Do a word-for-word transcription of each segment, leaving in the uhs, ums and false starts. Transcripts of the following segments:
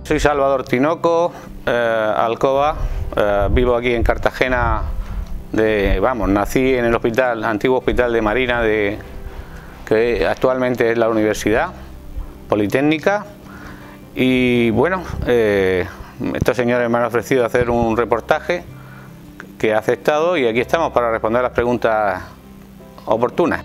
Soy Salvador Tinoco, eh, Alcoba, eh, vivo aquí en Cartagena, de, vamos, nací en el hospital, antiguo hospital de Marina, de, que actualmente es la Universidad Politécnica, y bueno, eh, estos señores me han ofrecido hacer un reportaje que he aceptado y aquí estamos para responder las preguntas oportunas.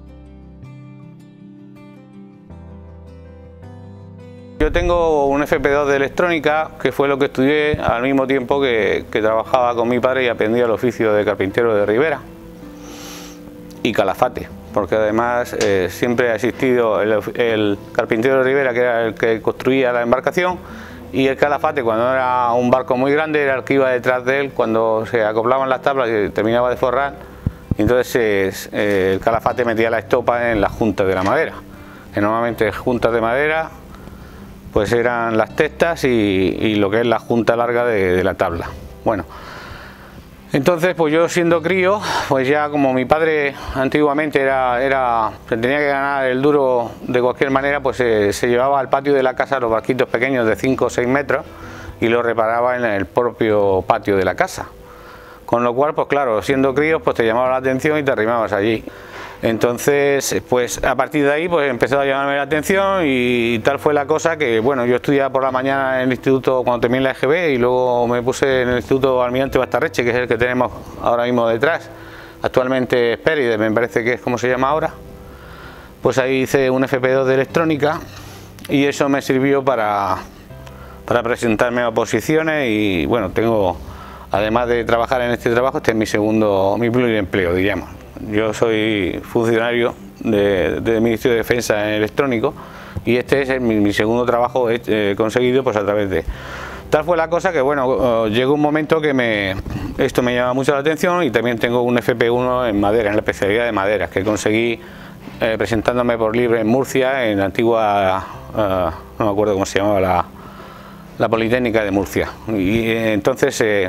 Yo tengo un F P dos de electrónica, que fue lo que estudié al mismo tiempo que, que trabajaba con mi padre y aprendí el oficio de carpintero de Ribera y calafate, porque además eh, siempre ha existido el, el carpintero de Ribera, que era el que construía la embarcación, y el calafate, cuando era un barco muy grande, era el que iba detrás de él cuando se acoplaban las tablas y terminaba de forrar. Y entonces eh, el calafate metía la estopa en las juntas de la madera, que normalmente juntas de madera pues eran las testas y, y lo que es la junta larga de, de la tabla. Bueno, entonces pues yo siendo crío, pues ya como mi padre antiguamente era, era se tenía que ganar el duro de cualquier manera, pues eh, se llevaba al patio de la casa los barquitos pequeños de cinco o seis metros y los reparaba en el propio patio de la casa. Con lo cual, pues claro, siendo críos, pues te llamaba la atención y te arrimabas allí. Entonces, pues a partir de ahí pues empezó a llamarme la atención y tal fue la cosa que, bueno, yo estudiaba por la mañana en el instituto cuando terminé la E G B y luego me puse en el Instituto Almirante Bastarreche, que es el que tenemos ahora mismo detrás, actualmente Espérides, me parece que es como se llama ahora. Pues ahí hice un F P dos de electrónica y eso me sirvió para, para presentarme a oposiciones y bueno, tengo, además de trabajar en este trabajo, este es mi segundo, mi pluriempleo, diríamos. Yo soy funcionario de, del Ministerio de Defensa en electrónico y este es mi, mi segundo trabajo eh, conseguido pues a través de... Tal fue la cosa que bueno, uh, llegó un momento que me, esto me llama mucho la atención y también tengo un F P uno en madera, en la especialidad de maderas, que conseguí eh, presentándome por libre en Murcia, en la antigua, uh, no me acuerdo cómo se llamaba, la, la Politécnica de Murcia. Y eh, entonces eh,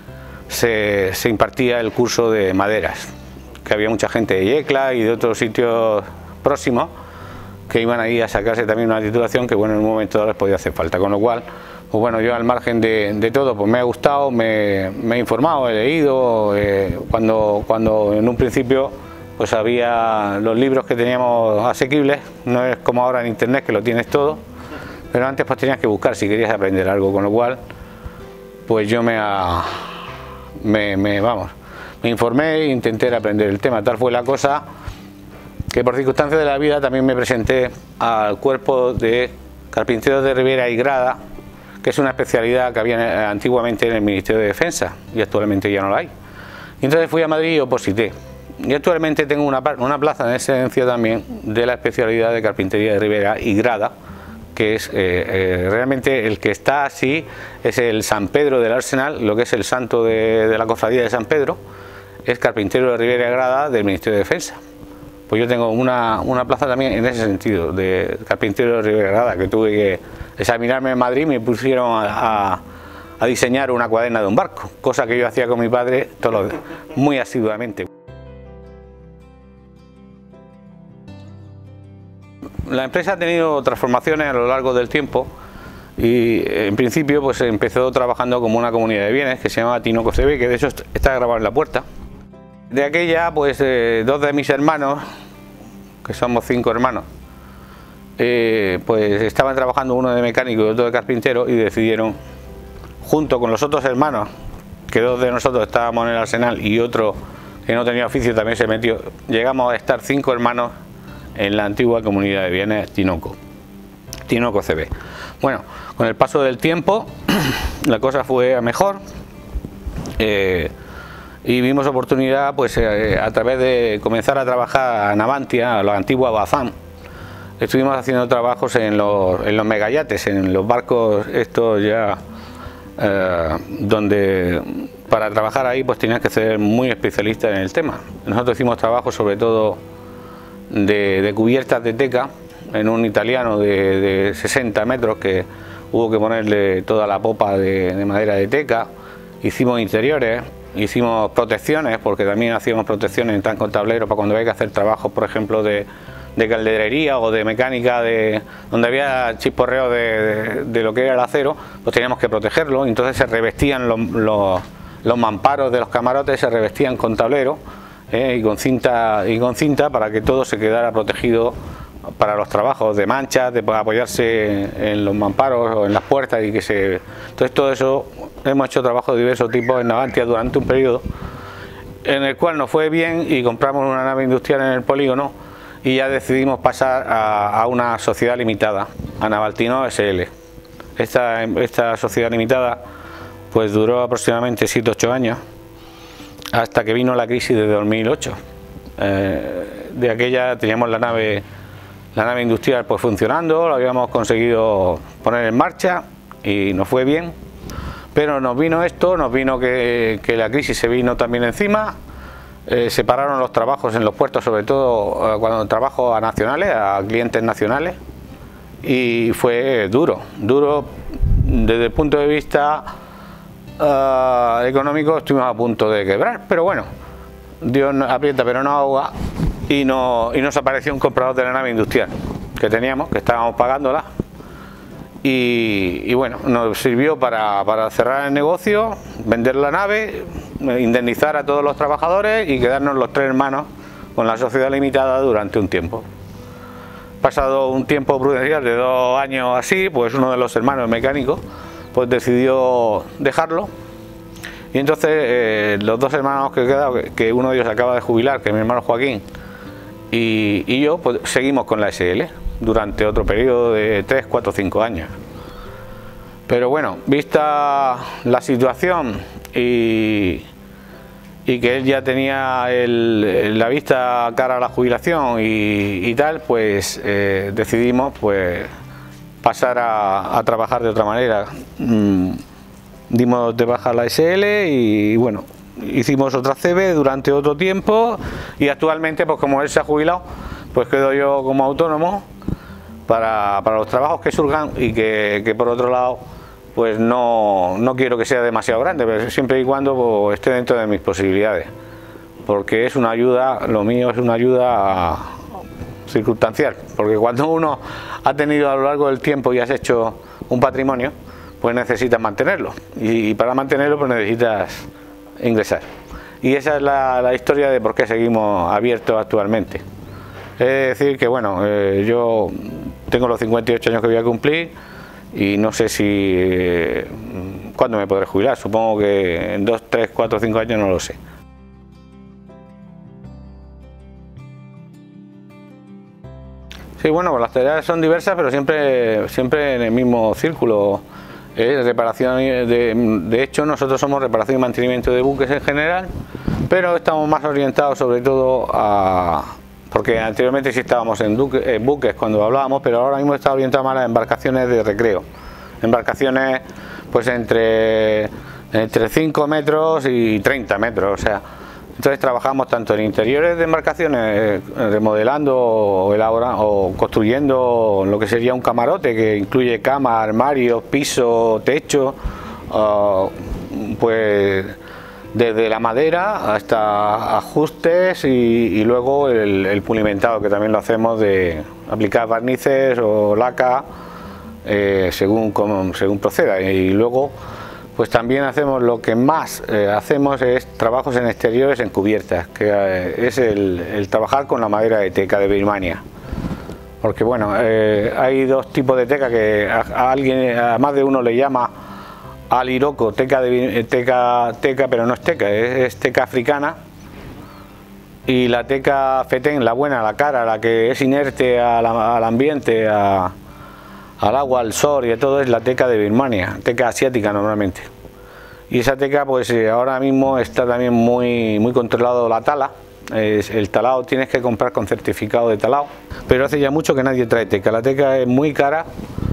se, se impartía el curso de maderas, que había mucha gente de Yecla y de otros sitios próximos que iban ahí a sacarse también una titulación que bueno, en un momento dado les podía hacer falta, con lo cual pues bueno, yo al margen de, de todo pues me ha gustado, me, me he informado, he leído, eh, cuando, cuando en un principio pues había los libros que teníamos asequibles, no es como ahora en internet que lo tienes todo, pero antes pues tenías que buscar si querías aprender algo, con lo cual pues yo me, ha, me, me vamos me informé e intenté aprender el tema. Tal fue la cosa que por circunstancias de la vida también me presenté al cuerpo de carpinteros de Ribera y Grada, que es una especialidad que había antiguamente en el Ministerio de Defensa y actualmente ya no la hay. Y entonces fui a Madrid y oposité. Y actualmente tengo una, una plaza en excedencia también de la especialidad de carpintería de Ribera y Grada, que es eh, eh, realmente el que está así, es el San Pedro del Arsenal, lo que es el santo de, de la cofradía de San Pedro, es carpintero de Ribera y Grada del Ministerio de Defensa. Pues yo tengo una, una plaza también en ese sentido, de carpintero de Ribera y Grada, que tuve que examinarme en Madrid y me pusieron a, a, a diseñar una cuaderna de un barco, cosa que yo hacía con mi padre todo lo, muy asiduamente. La empresa ha tenido transformaciones a lo largo del tiempo y en principio pues empezó trabajando como una comunidad de bienes que se llama Tinoco C B, que de hecho está grabado en la puerta. De aquella pues eh, dos de mis hermanos, que somos cinco hermanos, eh, pues estaban trabajando, uno de mecánico y otro de carpintero, y decidieron, junto con los otros hermanos, que dos de nosotros estábamos en el Arsenal y otro que no tenía oficio también se metió, llegamos a estar cinco hermanos en la antigua comunidad de bienes Tinoco, Tinoco C B. Bueno, con el paso del tiempo la cosa fue a mejor eh, y vimos oportunidad pues eh, a través de comenzar a trabajar en Avantia, la antigua Bazán. Estuvimos haciendo trabajos en los, en los megayates, en los barcos estos ya eh, donde para trabajar ahí pues tenías que ser muy especialista en el tema. Nosotros hicimos trabajos sobre todo de, de cubiertas de teca en un italiano de, de sesenta metros que hubo que ponerle toda la popa de, de madera de teca. Hicimos interiores, hicimos protecciones, porque también hacíamos protecciones en tanco tablero para cuando hay que hacer trabajos, por ejemplo, de, de calderería o de mecánica, de donde había chisporreo de, de, de lo que era el acero, pues teníamos que protegerlo. Entonces se revestían los, los, los mamparos de los camarotes, se revestían con tablero eh, y con cinta y con cinta para que todo se quedara protegido para los trabajos de manchas, de apoyarse en los mamparos o en las puertas y que se... Entonces todo eso hemos hecho trabajos de diversos tipos en Navantia durante un periodo en el cual nos fue bien y compramos una nave industrial en el polígono y ya decidimos pasar a, a una sociedad limitada, a Navaltino S L. Esta, esta sociedad limitada pues duró aproximadamente siete ocho años hasta que vino la crisis de dos mil ocho. Eh, de aquella teníamos la nave la nave industrial pues funcionando, lo habíamos conseguido poner en marcha y nos fue bien, pero nos vino esto, nos vino que, que la crisis se vino también encima. Eh, se pararon los trabajos en los puertos, sobre todo eh, cuando trabajo a nacionales, a clientes nacionales, y fue duro, duro desde el punto de vista uh, económico. Estuvimos a punto de quebrar, pero bueno, Dios aprieta pero no ahoga, y, no, y nos apareció un comprador de la nave industrial que teníamos, que estábamos pagándola, y, y bueno, nos sirvió para, para cerrar el negocio, vender la nave, indemnizar a todos los trabajadores y quedarnos los tres hermanos con la sociedad limitada durante un tiempo. Pasado un tiempo prudencial de dos años así, pues uno de los hermanos mecánicos pues decidió dejarlo, y entonces eh, los dos hermanos que he quedado, que, que uno de ellos acaba de jubilar, que es mi hermano Joaquín, y, y yo, pues seguimos con la S L durante otro periodo de tres, cuatro, cinco años. Pero bueno, vista la situación y, y que él ya tenía el, la vista cara a la jubilación y, y tal, pues eh, decidimos pues pasar a, a trabajar de otra manera. Mm, dimos de baja la S L y bueno, hicimos otra C B durante otro tiempo, y actualmente pues como él se ha jubilado, pues quedo yo como autónomo para, para los trabajos que surjan, y que, que por otro lado pues no, no quiero que sea demasiado grande, pero siempre y cuando pues, esté dentro de mis posibilidades, porque es una ayuda, lo mío es una ayuda circunstancial, porque cuando uno ha tenido a lo largo del tiempo y has hecho un patrimonio, pues necesitas mantenerlo, y, y para mantenerlo pues necesitas ingresar, y esa es la, la historia de por qué seguimos abiertos actualmente. Es decir que bueno, eh, yo tengo los cincuenta y ocho años que voy a cumplir, y no sé si eh, cuándo me podré jubilar. Supongo que en dos, tres, cuatro, cinco años, no lo sé. Sí, bueno, pues las tareas son diversas, pero siempre, siempre en el mismo círculo. Eh, reparación de, de hecho, nosotros somos reparación y mantenimiento de buques en general, pero estamos más orientados sobre todo a... porque anteriormente sí estábamos en, duque, en buques cuando hablábamos, pero ahora mismo está orientado más a embarcaciones de recreo, embarcaciones pues entre, entre cinco metros y treinta metros, o sea, entonces trabajamos tanto en interiores de embarcaciones, remodelando o, elaborando, o construyendo lo que sería un camarote, que incluye cama, armarios, piso, techo, uh, pues desde la madera hasta ajustes, y, y luego el, el pulimentado, que también lo hacemos, de aplicar barnices o laca eh, según, como, según proceda. Y luego pues también hacemos, lo que más eh, hacemos es trabajos en exteriores en cubiertas, que eh, es el, el trabajar con la madera de teca de Birmania. Porque bueno, eh, hay dos tipos de teca que a, a alguien, a más de uno le llama aliroco, teca, de, teca, teca, pero no es teca, es, es teca africana, y la teca fetén, la buena, la cara, la que es inerte a la, al ambiente, a, al agua, al sol y a todo, es la teca de Birmania, teca asiática normalmente. Y esa teca pues ahora mismo está también muy, muy controlado la tala. Es, el talado tienes que comprar con certificado de talado, pero hace ya mucho que nadie trae teca, la teca es muy cara.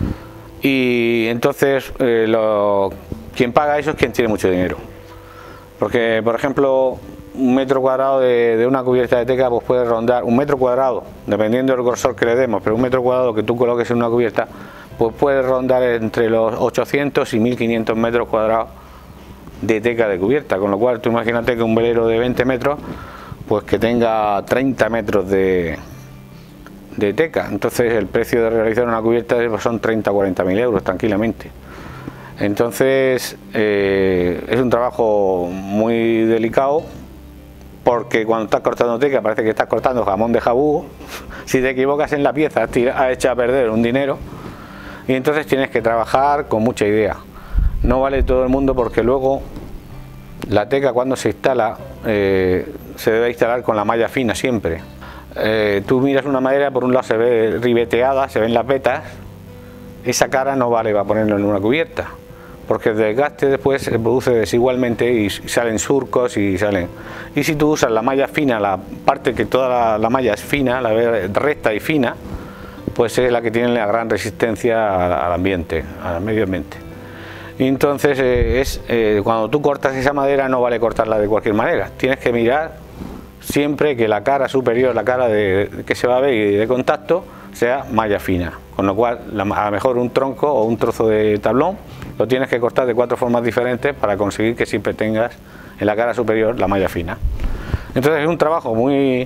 Y entonces eh, lo, quien paga eso es quien tiene mucho dinero, porque por ejemplo un metro cuadrado de, de una cubierta de teca pues puede rondar, un metro cuadrado, dependiendo del grosor que le demos, pero un metro cuadrado que tú coloques en una cubierta pues puede rondar entre los ochocientos y mil quinientos metros cuadrados de teca de cubierta, con lo cual tú imagínate que un velero de veinte metros pues que tenga treinta metros de, de teca. Entonces el precio de realizar una cubierta son treinta o cuarenta mil euros tranquilamente. Entonces eh, es un trabajo muy delicado, porque cuando estás cortando teca parece que estás cortando jamón de jabugo. Si te equivocas en la pieza has hecho a perder un dinero, y entonces tienes que trabajar con mucha idea. No vale todo el mundo, porque luego la teca, cuando se instala, eh, se debe instalar con la malla fina siempre. Eh, tú miras una madera, por un lado se ve ribeteada, se ven las vetas, esa cara no vale para ponerlo en una cubierta, porque el desgaste después se produce desigualmente y salen surcos y salen. Y si tú usas la malla fina, la parte que toda la, la malla es fina, la recta y fina, pues es la que tiene la gran resistencia al ambiente, al medio ambiente. Y entonces eh, es, eh, cuando tú cortas esa madera no vale cortarla de cualquier manera, tienes que mirar siempre que la cara superior, la cara de, que se va a ver y de contacto, sea malla fina, con lo cual la, a lo mejor un tronco o un trozo de tablón lo tienes que cortar de cuatro formas diferentes para conseguir que siempre tengas en la cara superior la malla fina. Entonces es un trabajo muy,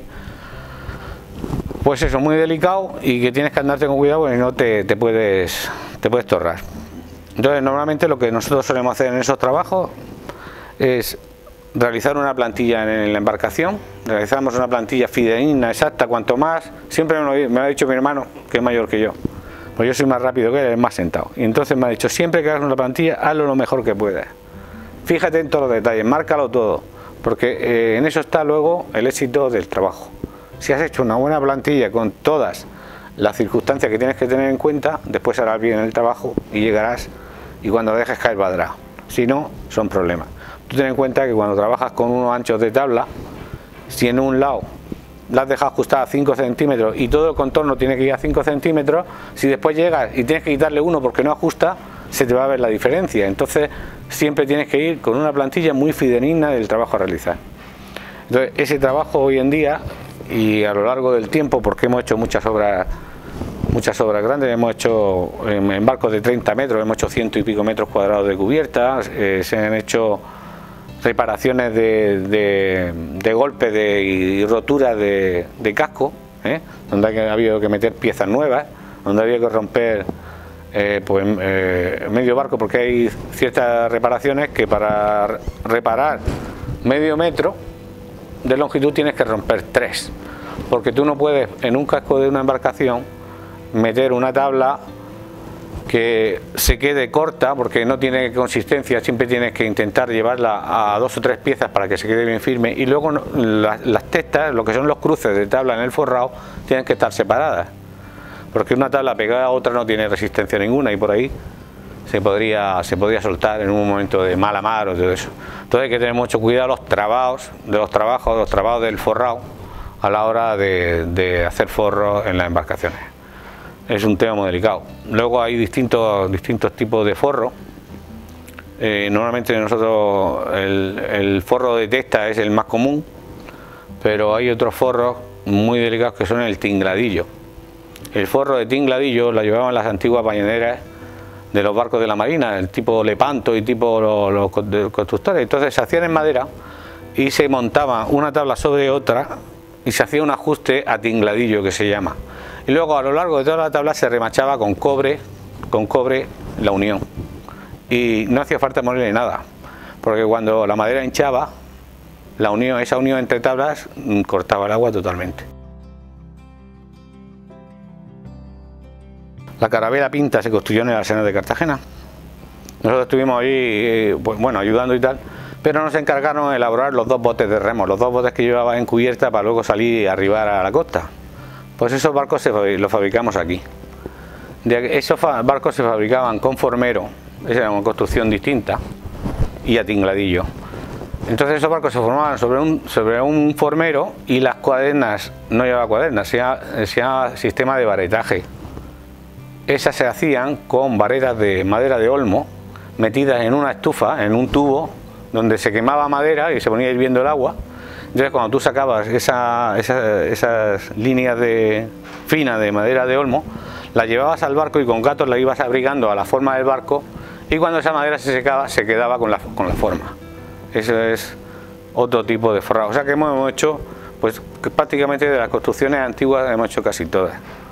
pues eso, muy delicado, y que tienes que andarte con cuidado porque no te, te puedes te puedes torrar. Entonces normalmente lo que nosotros solemos hacer en esos trabajos es realizar una plantilla en la embarcación. Realizamos una plantilla fidedigna, exacta, cuanto más, siempre me lo, me lo ha dicho mi hermano, que es mayor que yo, pues yo soy más rápido que él, es más sentado, y entonces me ha dicho, siempre que hagas una plantilla, hazlo lo mejor que puedas, fíjate en todos los detalles, márcalo todo, porque eh, en eso está luego el éxito del trabajo. Si has hecho una buena plantilla con todas las circunstancias que tienes que tener en cuenta, después harás bien el trabajo y llegarás, y cuando dejes caer valdrá. Si no, son problemas. Tú ten en cuenta que cuando trabajas con unos anchos de tabla, si en un lado la has dejado ajustada a cinco centímetros y todo el contorno tiene que ir a cinco centímetros, si después llegas y tienes que quitarle uno porque no ajusta, se te va a ver la diferencia. Entonces siempre tienes que ir con una plantilla muy fidedigna del trabajo a realizar. Entonces ese trabajo hoy en día, y a lo largo del tiempo, porque hemos hecho muchas obras muchas obras grandes, hemos hecho en, en barcos de treinta metros, hemos hecho ciento y pico metros cuadrados de cubiertas, eh, se han hecho reparaciones de, de, de golpe de, y rotura de, de casco, ¿eh? Donde ha habido que meter piezas nuevas, donde había que romper eh, pues, eh, medio barco, porque hay ciertas reparaciones que para reparar medio metro de longitud tienes que romper tres, porque tú no puedes en un casco de una embarcación meter una tabla que se quede corta porque no tiene consistencia, siempre tienes que intentar llevarla a dos o tres piezas para que se quede bien firme, y luego las, las testas, lo que son los cruces de tabla en el forrado, tienen que estar separadas, porque una tabla pegada a otra no tiene resistencia ninguna, y por ahí se podría, se podría soltar en un momento de mala mar o todo eso. Entonces hay que tener mucho cuidado los trabados, de los trabajos, los trabados del forrado a la hora de, de hacer forros en las embarcaciones. Es un tema muy delicado. Luego hay distintos, distintos tipos de forro. Eh, normalmente nosotros el, el forro de testa es el más común, pero hay otros forros muy delicados que son el tingladillo. El forro de tingladillo lo llevaban las antiguas bañaderas de los barcos de la marina, el tipo Lepanto y tipo los, los constructores. Entonces se hacían en madera y se montaba una tabla sobre otra y se hacía un ajuste a tingladillo, que se llama. Y luego a lo largo de toda la tabla se remachaba con cobre, con cobre la unión. Y no hacía falta ponerle nada, porque cuando la madera hinchaba, la unión, esa unión entre tablas cortaba el agua totalmente. La carabela Pinta se construyó en el Arsenal de Cartagena. Nosotros estuvimos ahí, pues, bueno, ayudando y tal, pero nos encargaron de elaborar los dos botes de remos, los dos botes que llevaba en cubierta para luego salir y arribar a la costa. Pues esos barcos se, los fabricamos aquí. De esos barcos se fabricaban con formero, esa era una construcción distinta, y a tingladillo. Entonces esos barcos se formaban sobre un, sobre un formero, y las cuadernas, no llevaba cuadernas, se llama, se llama sistema de varetaje. Esas se hacían con varetas de madera de olmo, metidas en una estufa, en un tubo, donde se quemaba madera y se ponía hirviendo el agua. Entonces cuando tú sacabas esa, esa, esas líneas de, finas de madera de olmo, las llevabas al barco y con gatos la ibas abrigando a la forma del barco, y cuando esa madera se secaba se quedaba con la, con la forma. Eso es otro tipo de forrado. O sea que hemos hecho, pues prácticamente de las construcciones antiguas hemos hecho casi todas.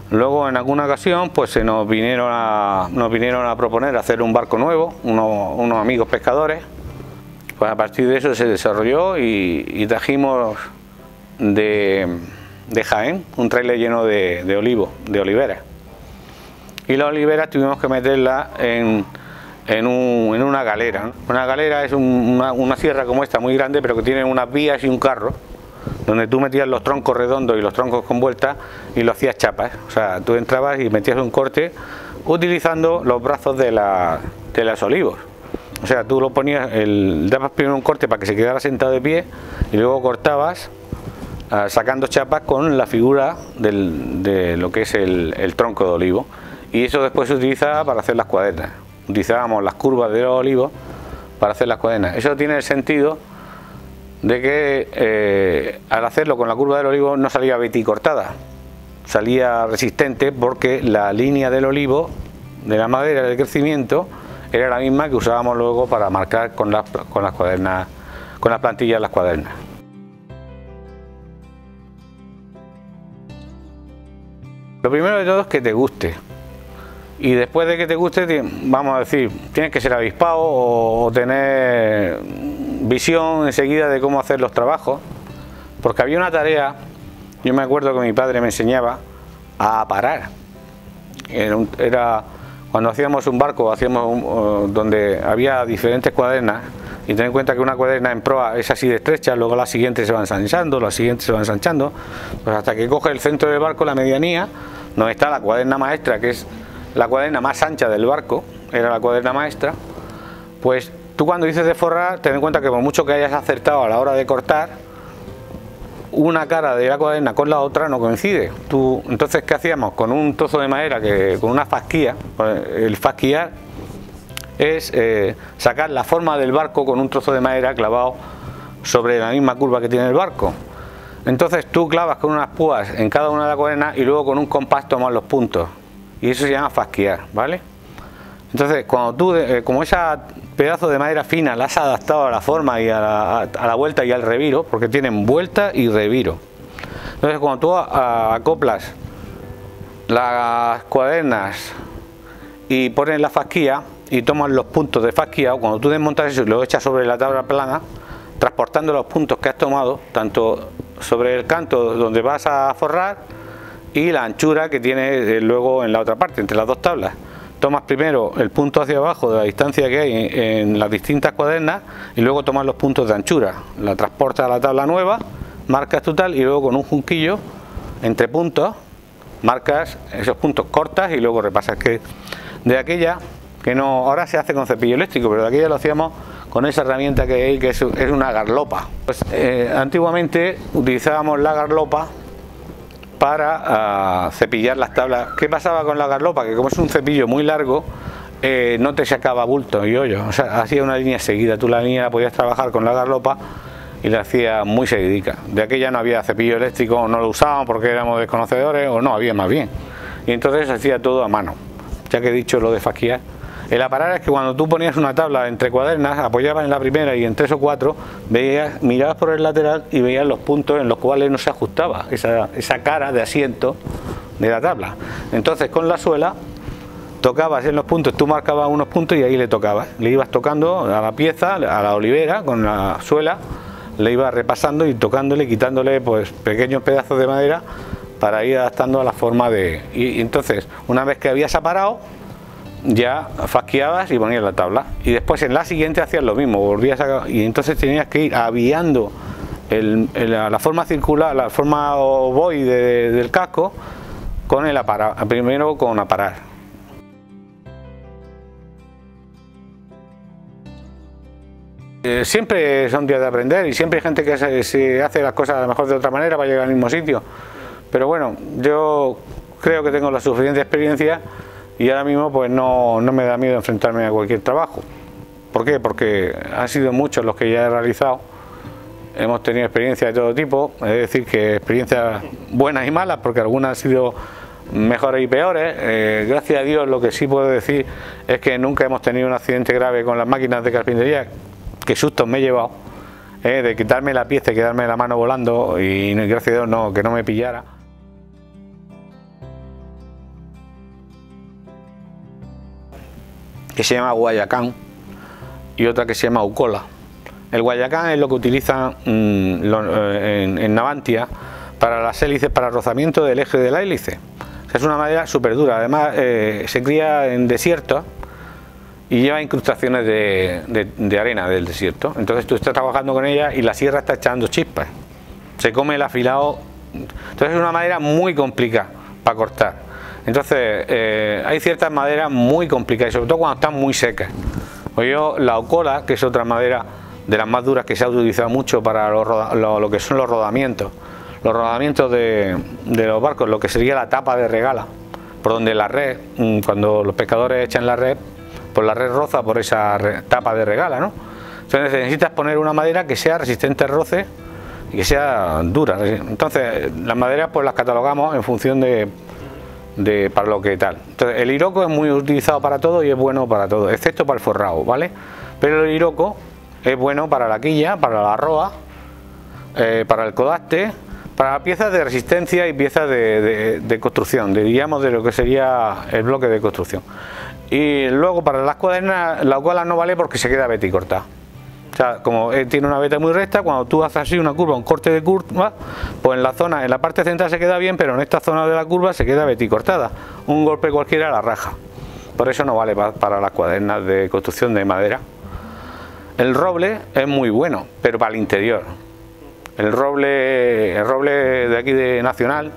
Luego en alguna ocasión pues se nos vinieron a, nos vinieron a proponer hacer un barco nuevo, unos, unos amigos pescadores. Pues a partir de eso se desarrolló y, y trajimos de, de Jaén un trailer lleno de, de olivo, de oliveras. Y las oliveras tuvimos que meterlas en, en, un, en una galera. Una galera es un, una, una sierra como esta, muy grande, pero que tiene unas vías y un carro, donde tú metías los troncos redondos y los troncos con vuelta y lo hacías chapas. O sea, tú entrabas y metías un corte utilizando los brazos de, la, de los olivos. O sea, tú lo ponías, el, dabas primero un corte para que se quedara sentado de pie y luego cortabas uh, sacando chapas con la figura del, de lo que es el, el tronco de olivo. Y eso después se utilizaba para hacer las cuadernas. Utilizábamos las curvas de los olivos para hacer las cuadernas. Eso tiene el sentido de que eh, al hacerlo con la curva del olivo no salía beticortada, salía resistente, porque la línea del olivo, de la madera del crecimiento, era la misma que usábamos luego para marcar con las, con las cuadernas, con las plantillas de las cuadernas. Lo primero de todo es que te guste. Y después de que te guste, vamos a decir, tienes que ser avispado o tener visión enseguida de cómo hacer los trabajos, porque había una tarea, yo me acuerdo que mi padre me enseñaba a parar. Era, un, era cuando hacíamos un barco, hacíamos un, uh, donde había diferentes cuadernas, y ten en cuenta que una cuaderna en proa es así de estrecha, luego las siguientes se van ensanchando, las siguientes se van ensanchando, pues hasta que coge el centro del barco, la medianía, donde está la cuaderna maestra, que es la cuaderna más ancha del barco, era la cuaderna maestra. Pues tú, cuando dices de forrar, ten en cuenta que por mucho que hayas acertado a la hora de cortar, una cara de la cuaderna con la otra no coincide. Tú, entonces, ¿qué hacíamos? Con un trozo de madera, que con una fasquía, el fasquiar es eh, sacar la forma del barco con un trozo de madera clavado sobre la misma curva que tiene el barco. Entonces tú clavas con unas púas en cada una de las cuadernas y luego con un compás tomas los puntos. Y eso se llama fasquiar, ¿vale? Entonces, cuando tú, eh, como ese pedazo de madera fina la has adaptado a la forma y a la, a la vuelta y al reviro, porque tienen vuelta y reviro. Entonces, cuando tú a, a, acoplas las cuadernas y pones la fasquía y tomas los puntos de fasquía, o cuando tú desmontas eso y lo echas sobre la tabla plana, transportando los puntos que has tomado, tanto sobre el canto donde vas a forrar, y la anchura que tiene luego en la otra parte, entre las dos tablas. Tomas primero el punto hacia abajo de la distancia que hay en, en las distintas cuadernas, y luego tomas los puntos de anchura, la transportas a la tabla nueva, marcas tu tal, y luego con un junquillo entre puntos marcas esos puntos, cortas y luego repasas. Que de aquella, que no, ahora se hace con cepillo eléctrico, pero de aquella lo hacíamos con esa herramienta que hay, que es, es una garlopa. Pues, eh, antiguamente utilizábamos la garlopa para uh, cepillar las tablas. ¿Qué pasaba con la garlopa? Que como es un cepillo muy largo, eh, no te sacaba bulto y hoyo, o sea, hacía una línea seguida. Tú la línea la podías trabajar con la garlopa y la hacía muy seguidica. De aquella no había cepillo eléctrico, o no lo usábamos porque éramos desconocedores, o no había, más bien. Y entonces se hacía todo a mano. Ya que he dicho lo de fasquiar, el aparar es que cuando tú ponías una tabla entre cuadernas, apoyabas en la primera y en tres o cuatro, veías, mirabas por el lateral y veías los puntos en los cuales no se ajustaba esa, esa cara de asiento de la tabla. Entonces, con la suela tocabas en los puntos, tú marcabas unos puntos y ahí le tocabas, le ibas tocando a la pieza, a la olivera con la suela, le ibas repasando y tocándole, quitándole pues pequeños pedazos de madera para ir adaptando a la forma de... Y, y entonces, una vez que habías aparado, ya fasquiabas y ponías la tabla, y después en la siguiente hacías lo mismo, volvías a... y entonces tenías que ir aviando el, el, la forma circular, la forma ovoide de, del casco con el aparar, primero con aparar. Eh, siempre son días de aprender y siempre hay gente que se, se hace las cosas a lo mejor de otra manera para llegar al mismo sitio, pero bueno, yo creo que tengo la suficiente experiencia y ahora mismo pues no, no me da miedo enfrentarme a cualquier trabajo. ¿Por qué? Porque han sido muchos los que ya he realizado, hemos tenido experiencias de todo tipo, es decir, que experiencias buenas y malas, porque algunas han sido mejores y peores. Eh, gracias a Dios, lo que sí puedo decir es que nunca hemos tenido un accidente grave con las máquinas de carpintería. Qué sustos me he llevado, eh, de quitarme la pieza y quedarme la mano volando, y gracias a Dios no, que no me pillara. que se llama Guayacán y otra que se llama Ucola. El Guayacán es lo que utilizan mmm, lo, en, en Navantia para las hélices, para el rozamiento del eje de la hélice. O sea, es una madera súper dura, además eh, se cría en desiertos y lleva incrustaciones de, de, de arena del desierto. Entonces tú estás trabajando con ella y la sierra está echando chispas, se come el afilado. Entonces es una madera muy complicada para cortar. Entonces eh, hay ciertas maderas muy complicadas, sobre todo cuando están muy secas. O yo la Ucola, que es otra madera de las más duras que se ha utilizado mucho para lo, lo, lo que son los rodamientos, los rodamientos de, de los barcos, lo que sería la tapa de regala, por donde la red, cuando los pescadores echan la red, pues la red roza por esa red, tapa de regala, ¿no? Entonces necesitas poner una madera que sea resistente al roce y que sea dura. Entonces las maderas pues las catalogamos en función de, de para lo que tal. Entonces el Iroko es muy utilizado para todo y es bueno para todo, excepto para el forrado, ¿vale? Pero el Iroko es bueno para la quilla, para la roa, eh, para el codaste, para piezas de resistencia y piezas de, de, de construcción, de, diríamos de lo que sería el bloque de construcción. Y luego para las cuadernas, la Ucola no vale porque se queda veta y corta. O sea, como tiene una veta muy recta, cuando tú haces así una curva, un corte de curva, pues en la zona, en la parte central se queda bien, pero en esta zona de la curva se queda veta y cortada. Un golpe cualquiera la raja. Por eso no vale para, para las cuadernas de construcción de madera. El roble es muy bueno, pero para el interior. El roble, el roble de aquí de Nacional,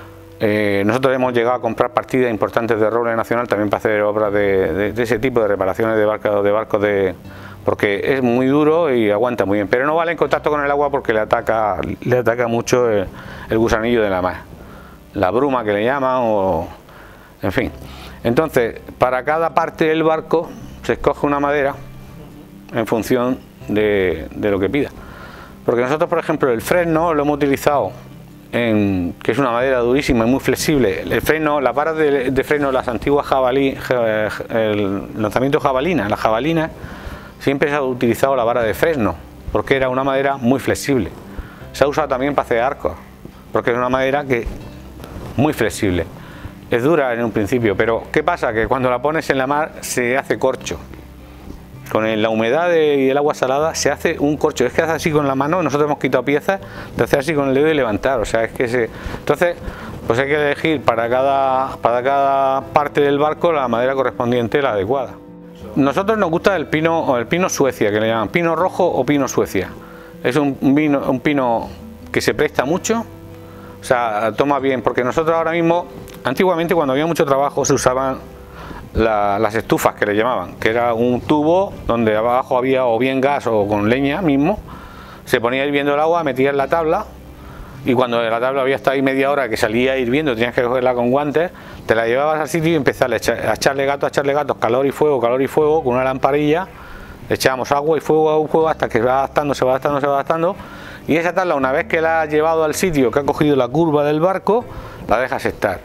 eh, nosotros hemos llegado a comprar partidas importantes de roble nacional también para hacer obras de, de, de ese tipo de reparaciones de barcos de, barcos de porque es muy duro y aguanta muy bien, pero no vale en contacto con el agua porque le ataca, le ataca mucho el, el gusanillo de la mar, la bruma que le llaman, o en fin. Entonces, para cada parte del barco se escoge una madera en función de, de lo que pida. Porque nosotros, por ejemplo, el fresno lo hemos utilizado, en, que es una madera durísima y muy flexible. El fresno, las varas de, de freno, las antiguas jabalí, el lanzamiento jabalina, las jabalinas, siempre se ha utilizado la vara de fresno, porque era una madera muy flexible. Se ha usado también para hacer arcos, porque es una madera que muy flexible. Es dura en un principio, pero ¿qué pasa? Que cuando la pones en la mar se hace corcho. Con la humedad y el agua salada se hace un corcho. Es que hace así con la mano, nosotros hemos quitado piezas, de hacer así con el dedo y levantar. O sea, es que se... Entonces, pues hay que elegir para cada, para cada parte del barco la madera correspondiente, la adecuada. Nosotros nos gusta el pino, el pino Suecia, que le llaman pino rojo o pino Suecia. Es un, vino, un pino que se presta mucho, o sea, toma bien, porque nosotros ahora mismo, antiguamente cuando había mucho trabajo se usaban La, las estufas que le llamaban, que era un tubo donde abajo había o bien gas o con leña mismo, se ponía hirviendo el agua, metías la tabla y cuando la tabla había estado ahí media hora que salía hirviendo, tenías que cogerla con guantes, te la llevabas al sitio y empezabas a, echar, a echarle gato, a echarle gatos, calor y fuego, calor y fuego, con una lamparilla, le echábamos agua y fuego, agua y fuego hasta que se va adaptando, se va adaptando, se va adaptando y esa tabla, una vez que la has llevado al sitio que ha cogido la curva del barco, la dejas estar.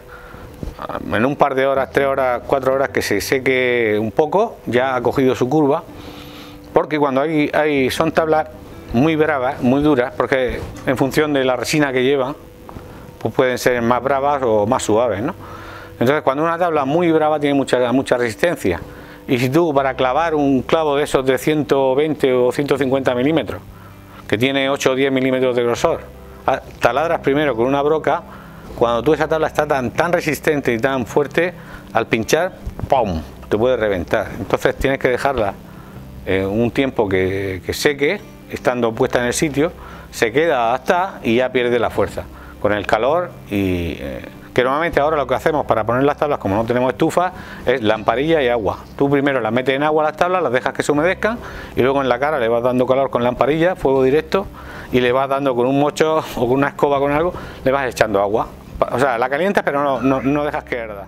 En un par de horas, tres horas, cuatro horas que se seque un poco, ya ha cogido su curva, porque cuando hay, hay son tablas muy bravas, muy duras, porque en función de la resina que llevan, pues pueden ser más bravas o más suaves, ¿no? Entonces cuando una tabla muy brava tiene mucha, mucha resistencia, y si tú para clavar un clavo de esos de ciento veinte o ciento cincuenta milímetros, que tiene ocho o diez milímetros de grosor, taladras primero con una broca. Cuando tú esa tabla está tan, tan resistente y tan fuerte, al pinchar, ¡pum!, te puede reventar. Entonces tienes que dejarla eh, un tiempo que, que seque, estando puesta en el sitio, se queda adaptada y ya pierde la fuerza. Con el calor y... Eh, que normalmente ahora lo que hacemos para poner las tablas, como no tenemos estufa, es lamparilla y agua. Tú primero las metes en agua las tablas, las dejas que se humedezcan y luego en la cara le vas dando calor con lamparilla, fuego directo, y le vas dando con un mocho o con una escoba con algo, le vas echando agua. O sea, la calientas pero no, no, no dejas que herda.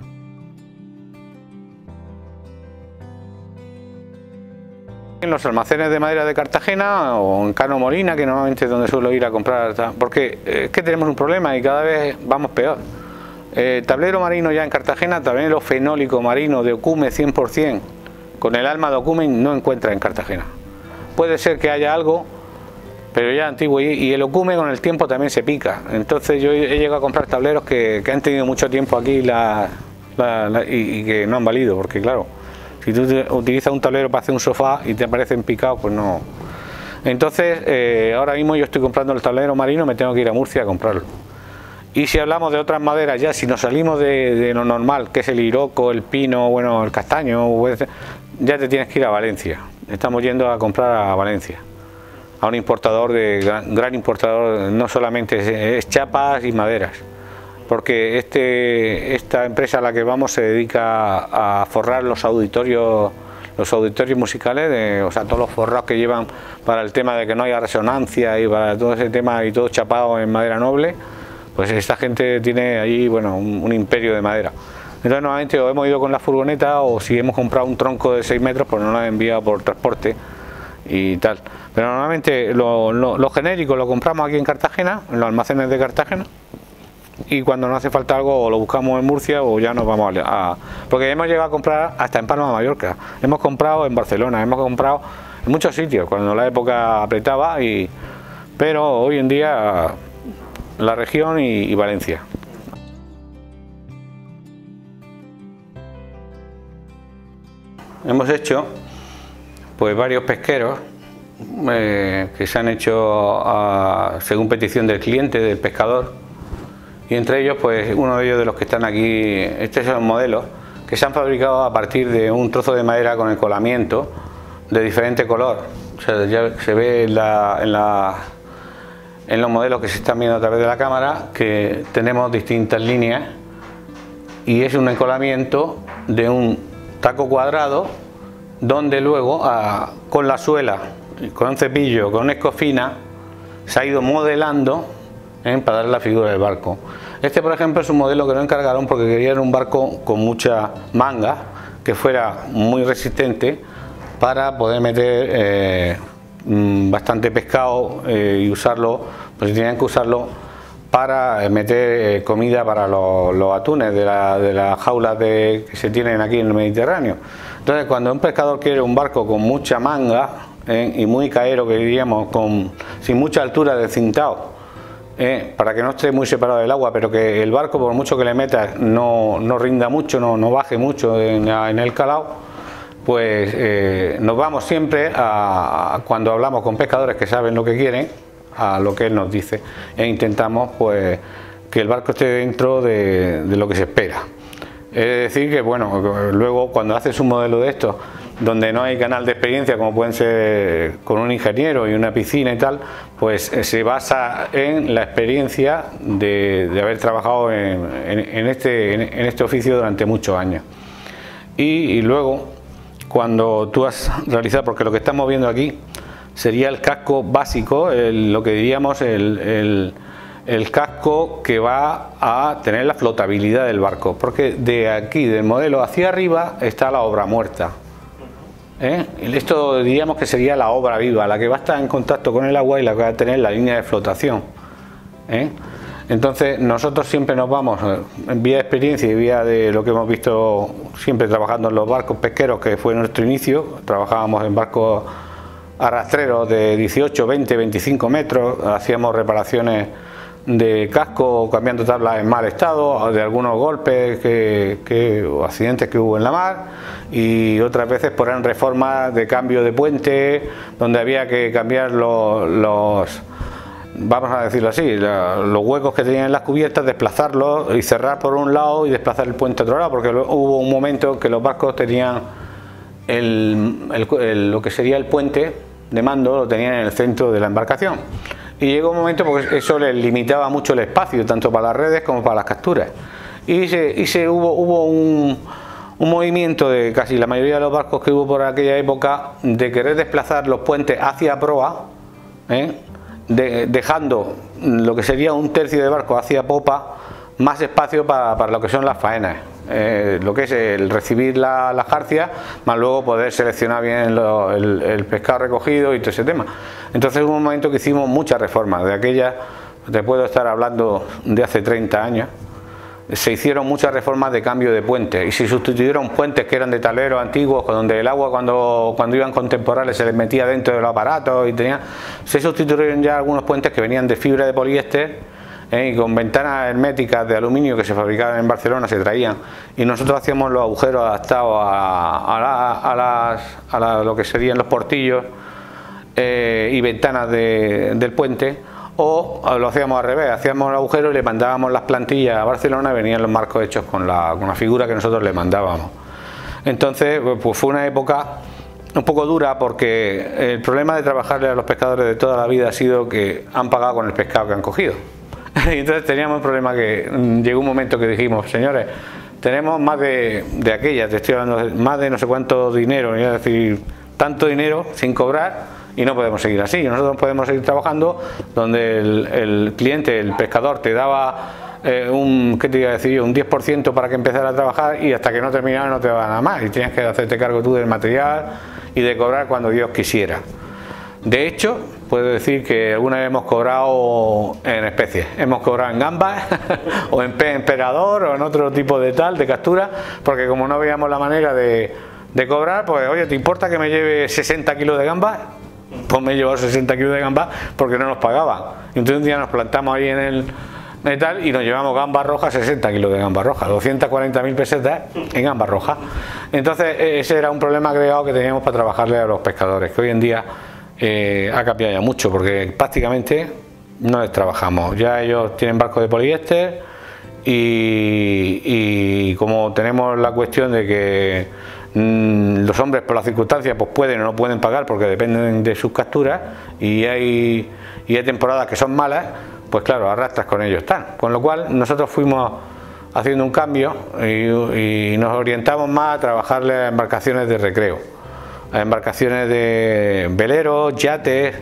En los almacenes de madera de Cartagena o en Cano Molina, que normalmente es donde suelo ir a comprar, porque es que tenemos un problema y cada vez vamos peor. Eh, tablero marino ya en Cartagena, tablero fenólico marino de Okume cien por cien, con el alma de Okume no encuentra en Cartagena. Puede ser que haya algo, pero ya antiguo, y, y el Okume con el tiempo también se pica. Entonces yo he llegado a comprar tableros que, que han tenido mucho tiempo aquí la, la, la, y, y que no han valido, porque claro, Si tú utilizas un tablero para hacer un sofá y te aparecen picados, pues no. Entonces, eh, ahora mismo yo estoy comprando el tablero marino, me tengo que ir a Murcia a comprarlo. Y si hablamos de otras maderas, ya si nos salimos de, de lo normal, que es el hiroco, el pino, bueno, el castaño, ya te tienes que ir a Valencia. Estamos yendo a comprar a Valencia, a un importador, de gran, gran importador, no solamente es, es chapas y maderas, porque este, esta empresa a la que vamos se dedica a forrar los auditorios, los auditorios musicales, de, o sea, todos los forrados que llevan para el tema de que no haya resonancia y para todo ese tema, y todo chapado en madera noble. Pues esta gente tiene allí, bueno, un, un imperio de madera. Entonces normalmente o hemos ido con la furgoneta, o si hemos comprado un tronco de seis metros, pues nos lo han enviado por transporte y tal. Pero normalmente lo, lo, lo genérico lo compramos aquí en Cartagena, en los almacenes de Cartagena, y cuando nos hace falta algo o lo buscamos en Murcia o ya nos vamos a, a... Porque hemos llegado a comprar hasta en Palma de Mallorca, hemos comprado en Barcelona, hemos comprado en muchos sitios, cuando la época apretaba, y pero hoy en día la región y, y Valencia. Hemos hecho pues varios pesqueros eh, que se han hecho a, según petición del cliente, del pescador, y entre ellos pues uno de ellos de los que están aquí, estos son modelos que se han fabricado a partir de un trozo de madera con encolamiento de diferente color. O sea, ya se ve en la, en la en los modelos que se están viendo a través de la cámara que tenemos distintas líneas, y es un encolamiento de un taco cuadrado donde luego a, con la suela, con un cepillo, con una escofina, se ha ido modelando ¿eh? para dar la figura del barco. Este por ejemplo es un modelo que no encargaron porque querían un barco con mucha manga, que fuera muy resistente para poder meter eh, bastante pescado eh, y usarlo, pues tenían que usarlo para meter eh, comida para los, los atunes de, la, de las jaulas de, que se tienen aquí en el Mediterráneo. Entonces cuando un pescador quiere un barco con mucha manga eh, y muy caero, que diríamos, con, sin mucha altura de cintado, eh, para que no esté muy separado del agua, pero que el barco por mucho que le metas no, no rinda mucho, no, no baje mucho en, en el calado, pues eh, nos vamos siempre a, a cuando hablamos con pescadores que saben lo que quieren, a lo que él nos dice, e intentamos pues que el barco esté dentro de, de lo que se espera. Es decir que bueno, luego cuando haces un modelo de estos donde no hay canal de experiencia, como pueden ser con un ingeniero y una piscina y tal, pues eh, se basa en la experiencia de, de haber trabajado en, en, en, este, en, en este oficio durante muchos años. Y, y luego cuando tú has realizado, porque lo que estamos viendo aquí sería el casco básico, el, lo que diríamos el, el, el casco que va a tener la flotabilidad del barco, porque de aquí, del modelo hacia arriba, está la obra muerta. ¿Eh? Esto diríamos que sería la obra viva, la que va a estar en contacto con el agua y la que va a tener la línea de flotación. ¿Eh? Entonces nosotros siempre nos vamos en vía de experiencia y vía de lo que hemos visto siempre trabajando en los barcos pesqueros, que fue nuestro inicio. Trabajábamos en barcos arrastreros de dieciocho, veinte, veinticinco metros, hacíamos reparaciones de casco cambiando tablas en mal estado, de algunos golpes que, que, o accidentes que hubo en la mar, y otras veces por en reformas de cambio de puente donde había que cambiar los, los vamos a decirlo así, los huecos que tenían en las cubiertas, desplazarlos y cerrar por un lado y desplazar el puente a otro lado, porque hubo un momento que los barcos tenían el, el, el, lo que sería el puente de mando, lo tenían en el centro de la embarcación, y llegó un momento porque eso les limitaba mucho el espacio, tanto para las redes como para las capturas, y, se, y se hubo, hubo un, un movimiento de casi la mayoría de los barcos que hubo por aquella época de querer desplazar los puentes hacia proa, ¿eh? De, dejando lo que sería un tercio de barco hacia popa, más espacio para, para lo que son las faenas, eh, lo que es el recibir la, la jarcia, más luego poder seleccionar bien lo, el, el pescado recogido y todo ese tema. Entonces hubo un momento que hicimos muchas reformas, de aquellas, te puedo estar hablando de hace treinta años, se hicieron muchas reformas de cambio de puentes y se sustituyeron puentes que eran de tableros antiguos, donde el agua cuando, cuando iban con temporales se les metía dentro de los aparatos, y tenía, se sustituyeron ya algunos puentes que venían de fibra de poliéster ¿eh? Y con ventanas herméticas de aluminio que se fabricaban en Barcelona se traían, y nosotros hacíamos los agujeros adaptados a, a, la, a, las, a la, lo que serían los portillos eh, y ventanas de, del puente, o lo hacíamos al revés, hacíamos el agujero y le mandábamos las plantillas a Barcelona y venían los marcos hechos con la, con la figura que nosotros le mandábamos. Entonces pues fue una época un poco dura, porque el problema de trabajarle a los pescadores de toda la vida ha sido que han pagado con el pescado que han cogido. Y entonces teníamos un problema que llegó un momento que dijimos, señores, tenemos más de, de aquella, te estoy hablando de más de no sé cuánto dinero, es decir, tanto dinero sin cobrar, y no podemos seguir así. Nosotros no podemos seguir trabajando donde el, el cliente, el pescador, te daba eh, un, ¿qué te iba a decir yo? un diez por ciento para que empezara a trabajar, y hasta que no terminara no te daba nada más, y tenías que hacerte cargo tú del material y de cobrar cuando Dios quisiera. De hecho, puedo decir que alguna vez hemos cobrado en especies, hemos cobrado en gambas o en pez emperador o en otro tipo de tal, de captura, porque como no veíamos la manera de, de cobrar, pues oye, ¿te importa que me lleve sesenta kilos de gambas? Pues me he llevado sesenta kilos de gambas porque no nos pagaban. Y entonces un día nos plantamos ahí en el metal y nos llevamos gambas rojas, sesenta kilos de gambas rojas, doscientas cuarenta mil pesetas en gambas rojas. Entonces ese era un problema agregado que teníamos para trabajarle a los pescadores, que hoy en día eh, ha cambiado ya mucho, porque prácticamente no les trabajamos. Ya ellos tienen barcos de poliéster y, y como tenemos la cuestión de que mmm, los hombres por las circunstancias pues pueden o no pueden pagar porque dependen de sus capturas, y hay, y hay temporadas que son malas, pues claro, arrastras con ellos están. Con lo cual nosotros fuimos haciendo un cambio y, y nos orientamos más a trabajarle a embarcaciones de recreo, a embarcaciones de veleros, yates,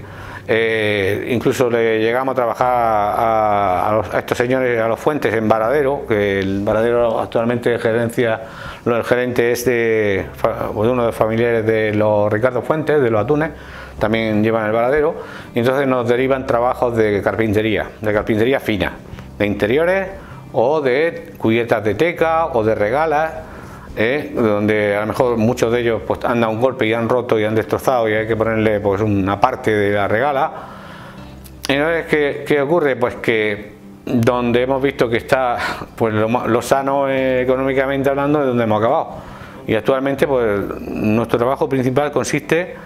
eh, incluso le llegamos a trabajar a, a, los, a estos señores, a los Fuentes en Varadero, que el Varadero actualmente gerencia, el gerente es de, de uno de los familiares de los Ricardo Fuentes, de los atunes, también llevan el Varadero, y entonces nos derivan trabajos de carpintería, de carpintería fina, de interiores o de cubiertas de teca o de regalas, eh, donde a lo mejor muchos de ellos pues han dado un golpe y han roto y han destrozado y hay que ponerle pues una parte de la regala. Entonces, ¿qué, qué ocurre? Pues que donde hemos visto que está pues lo, lo sano eh, económicamente hablando, es donde hemos acabado. Y actualmente pues nuestro trabajo principal consiste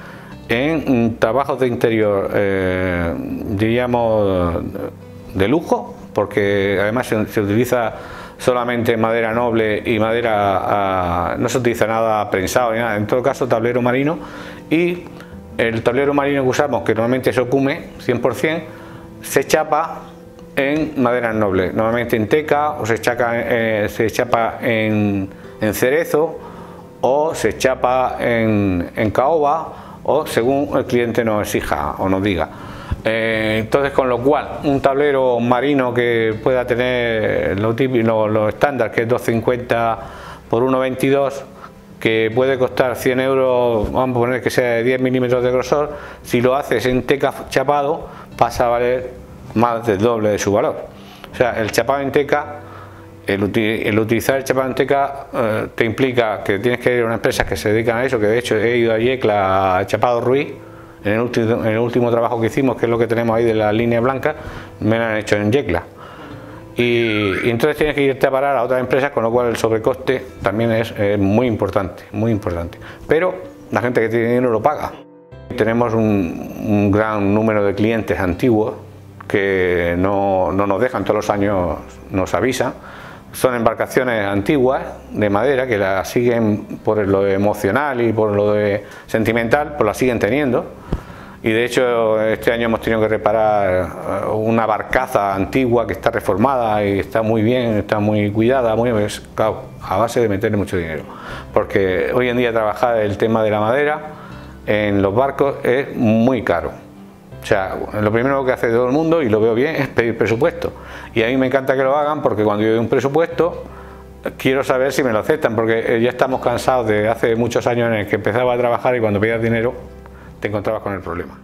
en trabajos de interior, eh, diríamos de lujo, porque además se, se utiliza solamente madera noble y madera, uh, no se utiliza nada prensado ni nada, en todo caso tablero marino, y el tablero marino que usamos, que normalmente es Okume cien por cien, se chapa en madera noble, normalmente en teca, o se chapa, eh, se chapa en, en cerezo, o se chapa en, en caoba, o según el cliente nos exija o nos diga. Eh, entonces, con lo cual, un tablero marino que pueda tener lo típico, lo, lo estándar, que es dos cincuenta por uno veintidós, que puede costar cien euros, vamos a poner que sea de diez milímetros de grosor, si lo haces en teca chapado, pasa a valer más del doble de su valor. O sea, el chapado en teca, el, util, el utilizar el chapado en teca eh, te implica que tienes que ir a una empresa que se dedican a eso, que de hecho he ido a Yecla, a Chapado Ruiz, en el, último, en el último trabajo que hicimos, que es lo que tenemos ahí de la línea blanca, me lo han hecho en Yecla. Y, y entonces tienes que irte a parar a otras empresas, con lo cual el sobrecoste también es eh, muy importante, muy importante. Pero la gente que tiene dinero lo paga. Tenemos un, un gran número de clientes antiguos que no, no nos dejan, todos los años nos avisan. Son embarcaciones antiguas de madera que las siguen por lo emocional y por lo de sentimental, pues las siguen teniendo. Y de hecho este año hemos tenido que reparar una barcaza antigua que está reformada y está muy bien, está muy cuidada, muy, claro, a base de meterle mucho dinero. Porque hoy en día trabajar el tema de la madera en los barcos es muy caro. O sea, lo primero que hace todo el mundo, y lo veo bien, es pedir presupuesto. Y a mí me encanta que lo hagan, porque cuando yo doy un presupuesto quiero saber si me lo aceptan, porque ya estamos cansados de hace muchos años en el que empezaba a trabajar y cuando pedías dinero te encontrabas con el problema.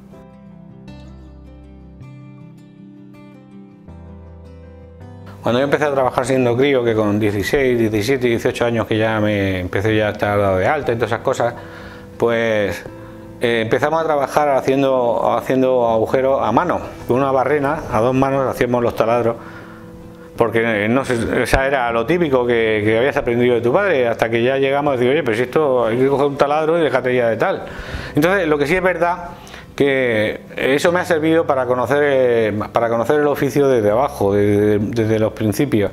Cuando yo empecé a trabajar siendo crío, que con dieciséis, diecisiete, dieciocho años que ya me empecé ya a estar dado de alta y todas esas cosas, pues eh, empezamos a trabajar haciendo, haciendo agujeros a mano, con una barrena, a dos manos hacíamos los taladros porque no sé, o sea, era lo típico que, que habías aprendido de tu padre, hasta que ya llegamos a decir, oye, pero si esto hay que coger un taladro y déjate ya de tal. Entonces, lo que sí es verdad, que eso me ha servido para conocer, eh, para conocer el oficio desde abajo, desde, desde los principios.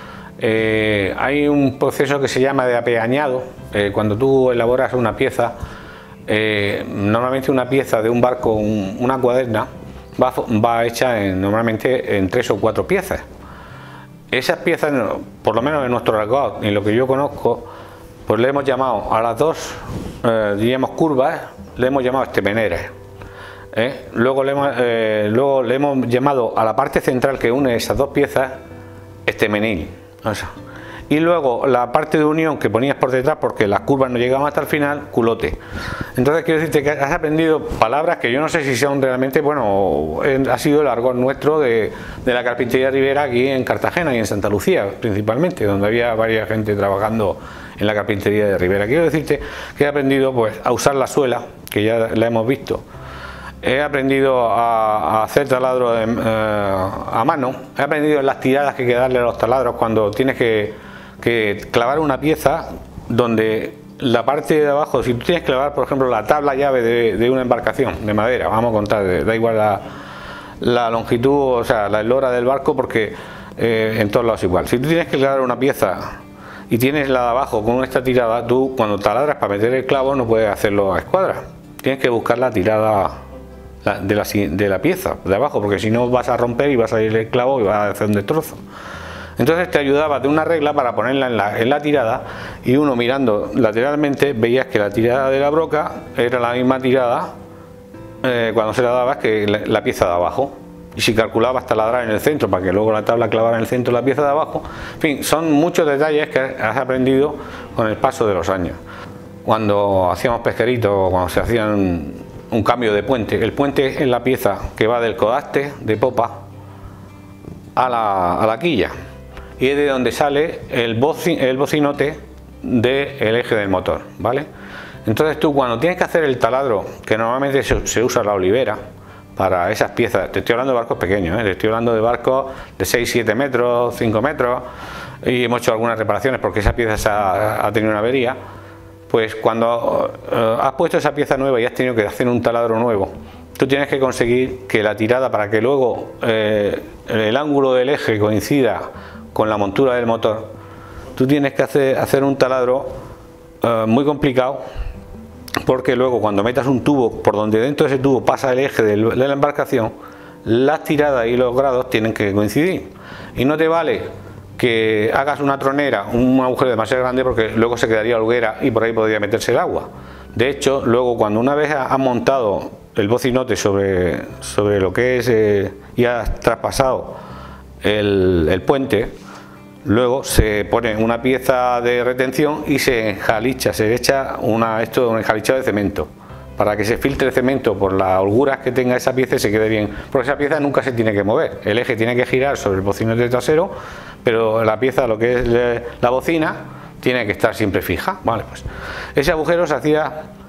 Eh, hay un proceso que se llama de apeañado. Eh, cuando tú elaboras una pieza, eh, normalmente una pieza de un barco, un, una cuaderna, va, va hecha en, normalmente en tres o cuatro piezas. Esas piezas, por lo menos en nuestro argot, en lo que yo conozco, pues le hemos llamado a las dos, eh, diríamos curvas, le hemos llamado estemeneras. ¿eh? Luego, le hemos, eh, luego le hemos llamado a la parte central que une esas dos piezas estemenil. O sea, y luego la parte de unión que ponías por detrás, porque las curvas no llegaban hasta el final, culote. Entonces quiero decirte que has aprendido palabras que yo no sé si son realmente, bueno, ha sido el argot nuestro de, de la carpintería Rivera aquí en Cartagena y en Santa Lucía principalmente, donde había varias gente trabajando en la carpintería de Rivera. Quiero decirte que he aprendido pues a usar la suela, que ya la hemos visto. He aprendido a, a hacer taladro de, eh, a mano. He aprendido las tiradas que hay que darle a los taladros cuando tienes que, que clavar una pieza donde la parte de abajo, si tú tienes que clavar, por ejemplo, la tabla llave de, de una embarcación de madera, vamos a contar, da igual la, la longitud, o sea, la eslora del barco, porque eh, en todos lados igual. Si tú tienes que clavar una pieza y tienes la de abajo con esta tirada, tú cuando taladras para meter el clavo no puedes hacerlo a escuadra. Tienes que buscar la tirada De la, de la pieza de abajo, porque si no vas a romper y vas a ir el clavo y vas a hacer un destrozo. Entonces te ayudaba de una regla para ponerla en la, en la tirada, y uno mirando lateralmente veías que la tirada de la broca era la misma tirada eh, cuando se la dabas que la, la pieza de abajo, y si calculabas taladrar en el centro para que luego la tabla clavara en el centro la pieza de abajo. En fin, son muchos detalles que has aprendido con el paso de los años. Cuando hacíamos pesqueritos, cuando se hacían un cambio de puente, el puente es la pieza que va del codaste de popa a la, a la quilla, y es de donde sale el, boci, el bocinote del eje del motor, ¿vale? Entonces tú cuando tienes que hacer el taladro, que normalmente se, se usa la olivera para esas piezas, te estoy hablando de barcos pequeños, ¿eh? Te estoy hablando de barcos de seis siete metros, cinco metros, y hemos hecho algunas reparaciones porque esa pieza se ha, ha tenido una avería. Pues cuando uh, has puesto esa pieza nueva y has tenido que hacer un taladro nuevo, tú tienes que conseguir que la tirada, para que luego eh, el ángulo del eje coincida con la montura del motor, tú tienes que hacer, hacer un taladro uh, muy complicado, porque luego cuando metas un tubo por donde dentro de ese tubo pasa el eje de la embarcación, las tiradas y los grados tienen que coincidir, y no te vale que hagas una tronera, un agujero demasiado grande, porque luego se quedaría holguera y por ahí podría meterse el agua. De hecho, luego cuando una vez has montado el bocinote sobre, sobre lo que es eh, y has traspasado el, el puente, luego se pone una pieza de retención y se enjalicha, se echa una, esto, un enjalichado de cemento, para que se filtre el cemento por las holguras que tenga esa pieza y se quede bien, porque esa pieza nunca se tiene que mover, el eje tiene que girar sobre el bocinote trasero, pero la pieza, lo que es la bocina, tiene que estar siempre fija. Vale, pues ese agujero se hacía,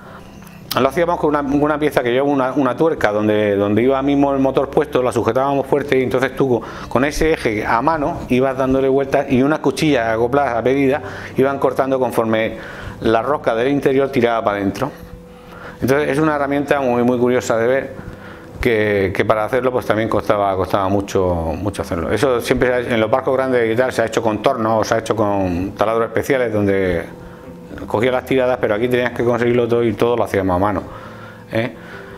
lo hacíamos con una, una pieza que lleva una, una tuerca donde, donde iba mismo el motor puesto, la sujetábamos fuerte, y entonces tú con ese eje a mano ibas dándole vueltas, y unas cuchillas acopladas a medida iban cortando conforme la rosca del interior tiraba para adentro. Entonces es una herramienta muy muy curiosa de ver, que, que para hacerlo pues también costaba, costaba mucho, mucho hacerlo. Eso siempre en los barcos grandes y tal se ha hecho con tornos, o se ha hecho con taladros especiales donde cogía las tiradas, pero aquí tenías que conseguirlo todo y todo lo hacíamos a mano, ¿eh?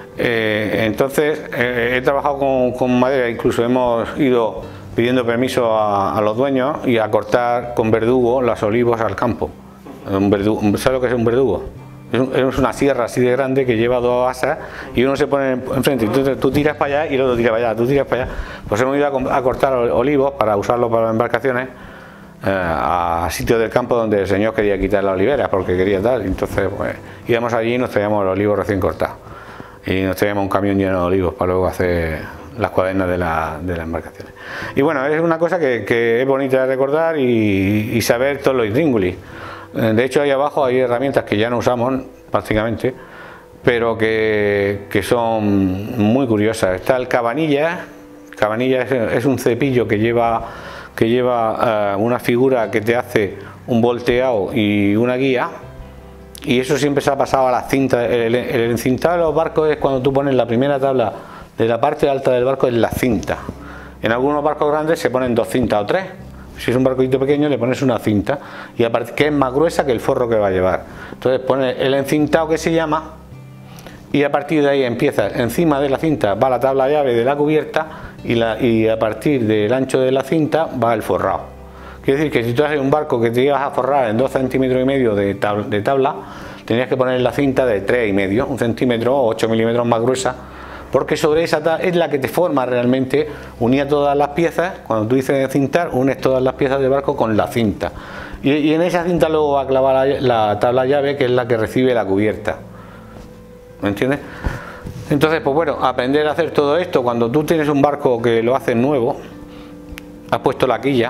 Eh, entonces eh, he trabajado con, con madera, incluso hemos ido pidiendo permiso a, a los dueños y a cortar con verdugo las olivos al campo. Un verdugo, ¿sabes lo que es un verdugo? Es una sierra así de grande que lleva dos asas y uno se pone enfrente, y tú, tú tiras para allá y el otro tira para allá, tú tiras para allá. Pues hemos ido a, a cortar olivos para usarlos para las embarcaciones eh, a sitios del campo donde el señor quería quitar la olivera porque quería tal. Entonces pues íbamos allí y nos traíamos los olivos recién cortados y nos traíamos un camión lleno de olivos para luego hacer las cuadernas de, la, de las embarcaciones. Y bueno, es una cosa que, que es bonita de recordar y, y saber todos los intríngulis. De hecho ahí abajo hay herramientas que ya no usamos prácticamente, pero que, que son muy curiosas. Está el cabanilla. Cabanilla es, es un cepillo que lleva que lleva uh, una figura que te hace un volteado y una guía, y eso siempre se ha pasado a la cinta. El, el encintado de los barcos es cuando tú pones la primera tabla de la parte alta del barco en la cinta. En algunos barcos grandes se ponen dos cintas o tres. Si es un barquito pequeño le pones una cinta, y aparte que es más gruesa que el forro que va a llevar. Entonces pones el encintado, que se llama, y a partir de ahí empiezas, encima de la cinta va la tabla llave de la cubierta, y, la, y a partir del ancho de la cinta va el forrado. Quiere decir que si tú haces un barco que te ibas a forrar en dos centímetros y medio de tabla, de tabla, tenías que poner la cinta de tres y medio, un centímetro o ocho milímetros más gruesa, porque sobre esa tabla es la que te forma realmente, unía todas las piezas. Cuando tú dices cintar, unes todas las piezas del barco con la cinta, y, y en esa cinta luego va a clavar la, la tabla llave, que es la que recibe la cubierta. ¿Me entiendes? Entonces, pues bueno, aprender a hacer todo esto. Cuando tú tienes un barco que lo haces nuevo, has puesto la quilla,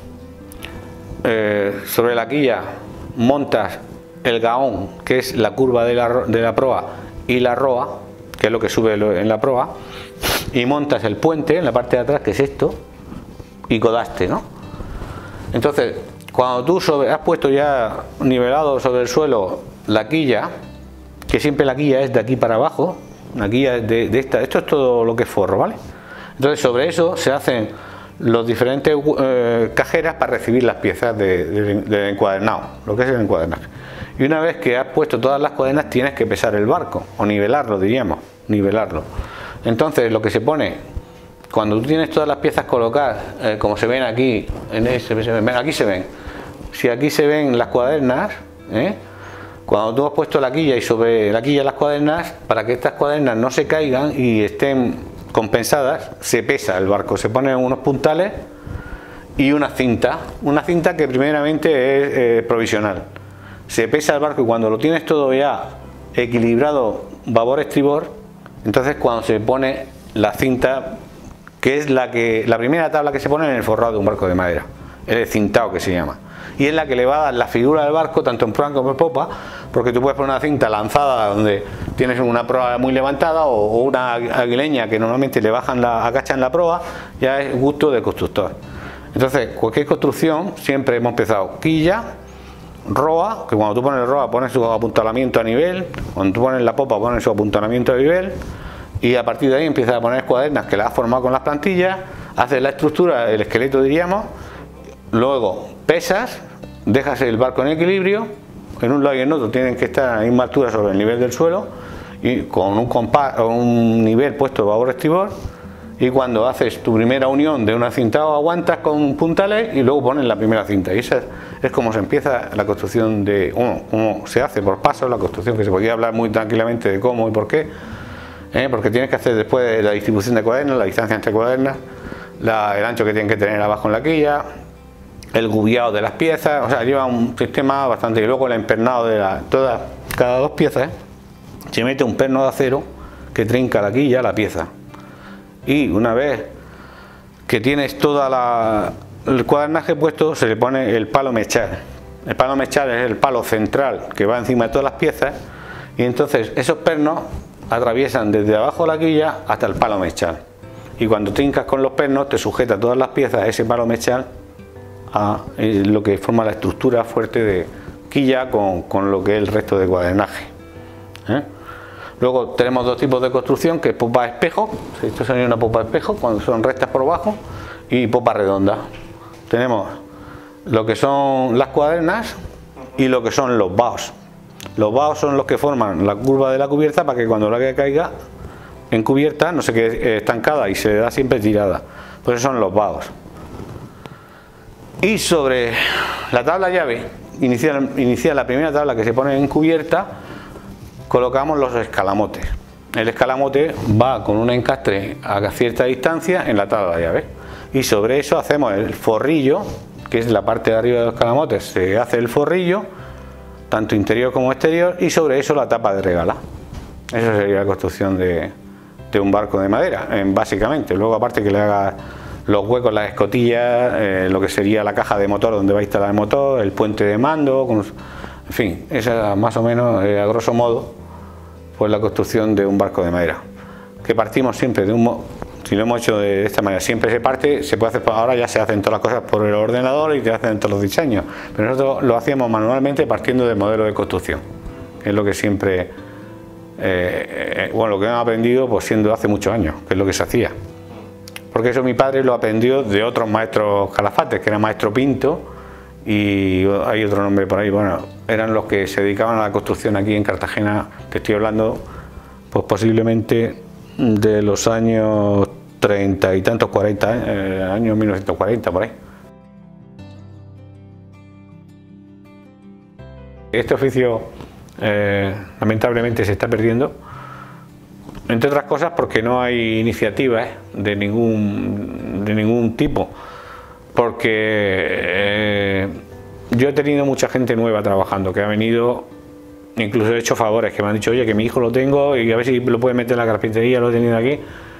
eh, sobre la quilla montas el gaón, que es la curva de la, de la proa, y la roa, que es lo que sube en la proa, y montas el puente en la parte de atrás, que es esto, y codaste, ¿no? Entonces, cuando tú sobre, has puesto ya nivelado sobre el suelo la quilla, que siempre la quilla es de aquí para abajo, la quilla de, de esta, esto es todo lo que es forro, ¿vale? Entonces sobre eso se hacen los diferentes eh, cajeras para recibir las piezas del de, de encuadernado, lo que es el encuadernaje. Y una vez que has puesto todas las cadenas, tienes que pesar el barco, o nivelarlo, diríamos, nivelarlo. Entonces lo que se pone, cuando tú tienes todas las piezas colocadas, eh, como se ven aquí, en ese, ven, aquí se ven, si aquí se ven las cuadernas, ¿eh? Cuando tú has puesto la quilla y sobre la quilla las cuadernas, para que estas cuadernas no se caigan y estén compensadas, se pesa el barco, se ponen unos puntales y una cinta, una cinta que primeramente es eh, provisional. Se pesa el barco, y cuando lo tienes todo ya equilibrado babor-estribor, entonces cuando se pone la cinta, que es la que la primera tabla que se pone en el forrado de un barco de madera, el cintado que se llama, y es la que le va a dar la figura del barco tanto en proa como en popa, porque tú puedes poner una cinta lanzada donde tienes una proa muy levantada, o, o una aguileña que normalmente le bajan la, agachan la proa, ya es gusto del constructor. Entonces cualquier construcción siempre hemos empezado quilla, roa, que cuando tú pones roa pones su apuntalamiento a nivel, cuando tú pones la popa pones su apuntalamiento a nivel, y a partir de ahí empiezas a poner cuadernas que las has formado con las plantillas, haces la estructura, el esqueleto diríamos, luego pesas, dejas el barco en equilibrio, en un lado y en otro tienen que estar a la misma altura sobre el nivel del suelo, y con un compás o un nivel puesto babor-estribor, y cuando haces tu primera unión de una cinta aguantas con puntales y luego pones la primera cinta, y esa es, es como se empieza la construcción de, bueno, cómo se hace por pasos la construcción, que se podría hablar muy tranquilamente de cómo y por qué, ¿eh? Porque tienes que hacer después la distribución de cuadernas, la distancia entre cuadernas, la, el ancho que tienen que tener abajo en la quilla, el gubiado de las piezas, o sea, lleva un sistema bastante, y luego el empernado de la, todas, cada dos piezas, ¿eh? Se mete un perno de acero que trinca la quilla, la pieza. Y una vez que tienes toda la, el cuadernaje puesto, se le pone el palo mechar. El palo mechar es el palo central que va encima de todas las piezas, y entonces esos pernos atraviesan desde abajo de la quilla hasta el palo mechar, y cuando trincas con los pernos te sujeta todas las piezas ese palo mechar a eh, lo que forma la estructura fuerte de quilla con, con lo que es el resto de cuadernaje, ¿eh? Luego tenemos dos tipos de construcción, que es popa espejo, esto sería una popa espejo cuando son rectas por abajo, y popa redonda. Tenemos lo que son las cuadernas y lo que son los baos. Los baos son los que forman la curva de la cubierta para que cuando la que caiga en cubierta no se quede estancada y se le da siempre tirada. Pues esos son los baos. Y sobre la tabla llave, inicial, inicial la primera tabla que se pone en cubierta, colocamos los escalamotes. El escalamote va con un encastre a cierta distancia en la tabla llave, y sobre eso hacemos el forrillo, que es la parte de arriba de los escalamotes, se hace el forrillo tanto interior como exterior, y sobre eso la tapa de regala. Eso sería la construcción de, de un barco de madera, eh, básicamente. Luego aparte que le haga los huecos, las escotillas, eh, lo que sería la caja de motor donde va a instalar el motor, el puente de mando, con, en fin, esa más o menos, eh, a grosso modo, pues la construcción de un barco de madera, que partimos siempre de un, Si lo hemos hecho de esta manera, siempre se parte, se puede hacer, ahora ya se hacen todas las cosas por el ordenador y te hacen todos los diseños, pero nosotros lo hacíamos manualmente partiendo del modelo de construcción, que es lo que siempre, eh, eh, bueno, lo que hemos aprendido pues siendo hace muchos años, que es lo que se hacía. Porque eso mi padre lo aprendió de otros maestros calafates, que era maestro Pinto, y hay otro nombre por ahí, bueno, eran los que se dedicaban a la construcción aquí en Cartagena, te estoy hablando, pues posiblemente de los años treinta y tantos, cuarenta, eh, años mil novecientos cuarenta, por ahí. Este oficio eh, lamentablemente se está perdiendo, entre otras cosas porque no hay iniciativas de ningún, de ningún tipo, porque eh, yo he tenido mucha gente nueva trabajando, que ha venido, incluso he hecho favores, que me han dicho, oye, que mi hijo lo tengo y a ver si lo puede meter en la carpintería, lo he tenido aquí,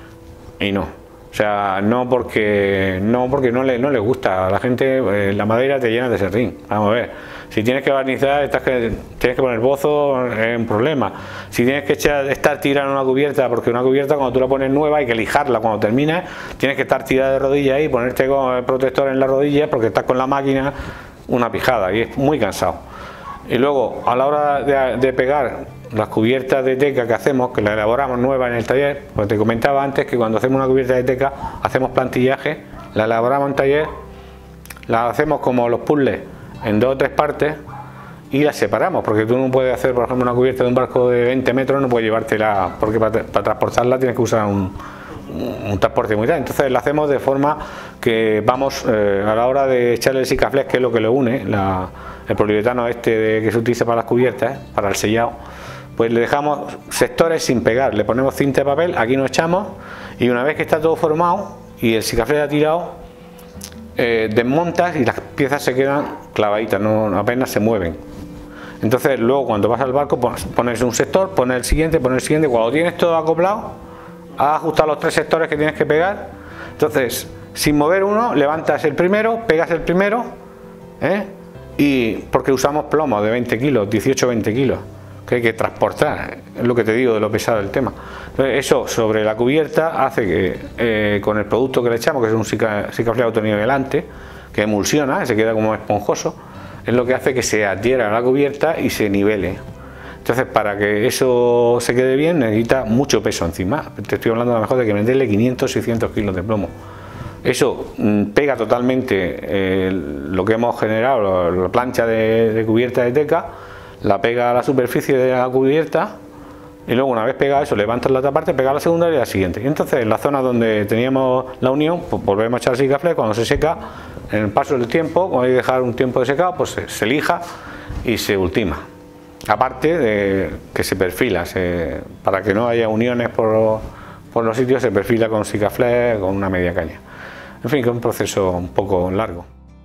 y no. O sea, no porque no porque no le, no le gusta a la gente, eh, la madera te llena de serrín. Vamos a ver, si tienes que barnizar, estás que, tienes que poner bozo, es un problema. Si tienes que echar, estar tirada en una cubierta, porque una cubierta cuando tú la pones nueva hay que lijarla cuando terminas, tienes que estar tirada de rodillas y ponerte con el protector en las rodillas porque estás con la máquina una pijada y es muy cansado. Y luego, a la hora de, de pegar las cubiertas de teca que hacemos, que las elaboramos nuevas en el taller, pues te comentaba antes que cuando hacemos una cubierta de teca, hacemos plantillaje, la elaboramos en taller, la hacemos como los puzzles en dos o tres partes y las separamos, porque tú no puedes hacer, por ejemplo, una cubierta de un barco de veinte metros, no puedes llevártela, porque para, para transportarla tienes que usar un, un transporte muy grande. Entonces la hacemos de forma que vamos, eh, a la hora de echarle el Sikaflex, que es lo que lo une, la, el poliuretano este de, que se utiliza para las cubiertas, eh, para el sellado, pues le dejamos sectores sin pegar, le ponemos cinta de papel, aquí nos echamos y una vez que está todo formado y el Sikaflex ha tirado, eh, desmontas y las piezas se quedan clavaditas, no, apenas se mueven. Entonces luego cuando vas al barco pones, pones un sector, pones el siguiente, pones el siguiente, cuando tienes todo acoplado, has ajustado los tres sectores que tienes que pegar, entonces sin mover uno, levantas el primero, pegas el primero, ¿eh? Y porque usamos plomo de veinte kilos, dieciocho a veinte kilos, que hay que transportar, es lo que te digo de lo pesado del tema. Entonces, eso sobre la cubierta hace que eh, con el producto que le echamos, que es un Sikaflex autonivelante, que emulsiona, se queda como esponjoso, es lo que hace que se adhiera a la cubierta y se nivele. Entonces, para que eso se quede bien, necesita mucho peso encima. Te estoy hablando a lo mejor de que meterle quinientos, seiscientos kilos de plomo. Eso mm, pega totalmente eh, lo que hemos generado, la plancha de, de cubierta de teca, la pega a la superficie de la cubierta y luego una vez pegada eso, levantas la otra parte, pega la segunda y la siguiente. Y entonces en la zona donde teníamos la unión, pues volvemos a echar Sikaflex, cuando se seca, en el paso del tiempo, cuando hay que dejar un tiempo de secado, pues se, se lija y se ultima. Aparte de que se perfila, se, para que no haya uniones por, por los sitios, se perfila con Sikaflex, con una media caña. En fin, que es un proceso un poco largo.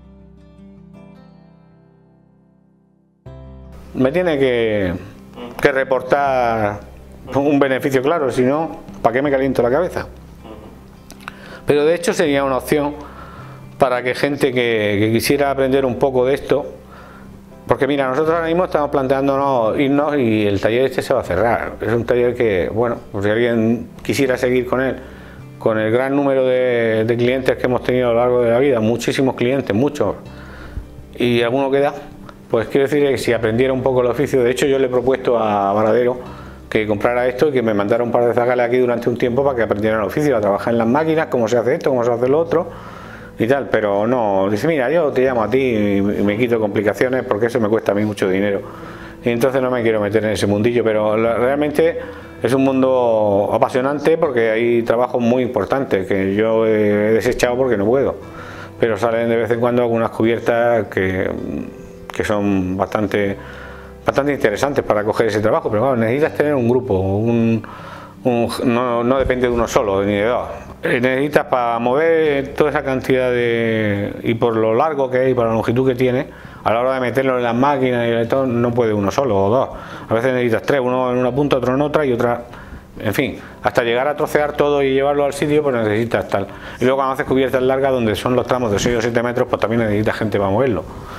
Me tiene que, que reportar un beneficio claro, si no, ¿para qué me caliento la cabeza? Pero de hecho sería una opción para que gente que, que quisiera aprender un poco de esto, porque mira, nosotros ahora mismo estamos planteándonos irnos y el taller este se va a cerrar. Es un taller que, bueno, pues si alguien quisiera seguir con él, con el gran número de, de clientes que hemos tenido a lo largo de la vida, muchísimos clientes, muchos, y alguno queda, pues quiero decir que si aprendiera un poco el oficio, de hecho yo le he propuesto a Varadero que comprara esto y que me mandara un par de zagales aquí durante un tiempo para que aprendiera el oficio, a trabajar en las máquinas, cómo se hace esto, cómo se hace lo otro y tal, pero no, dice, mira, yo te llamo a ti y me quito complicaciones porque eso me cuesta a mí mucho dinero y entonces no me quiero meter en ese mundillo, pero realmente es un mundo apasionante porque hay trabajos muy importantes que yo he desechado porque no puedo, pero salen de vez en cuando algunas cubiertas que, que son bastante, bastante interesantes para coger ese trabajo, pero claro, necesitas tener un grupo, un, un, no, no depende de uno solo ni de dos. Necesitas para mover toda esa cantidad de, y por lo largo que hay, por la longitud que tiene, a la hora de meterlo en las máquinas y de todo, no puede uno solo o dos, a veces necesitas tres, uno en una punta, otro en otra y otra, en fin, hasta llegar a trocear todo y llevarlo al sitio, pues necesitas tal. Y luego cuando haces cubiertas largas donde son los tramos de seis o siete metros, pues también necesitas gente para moverlo.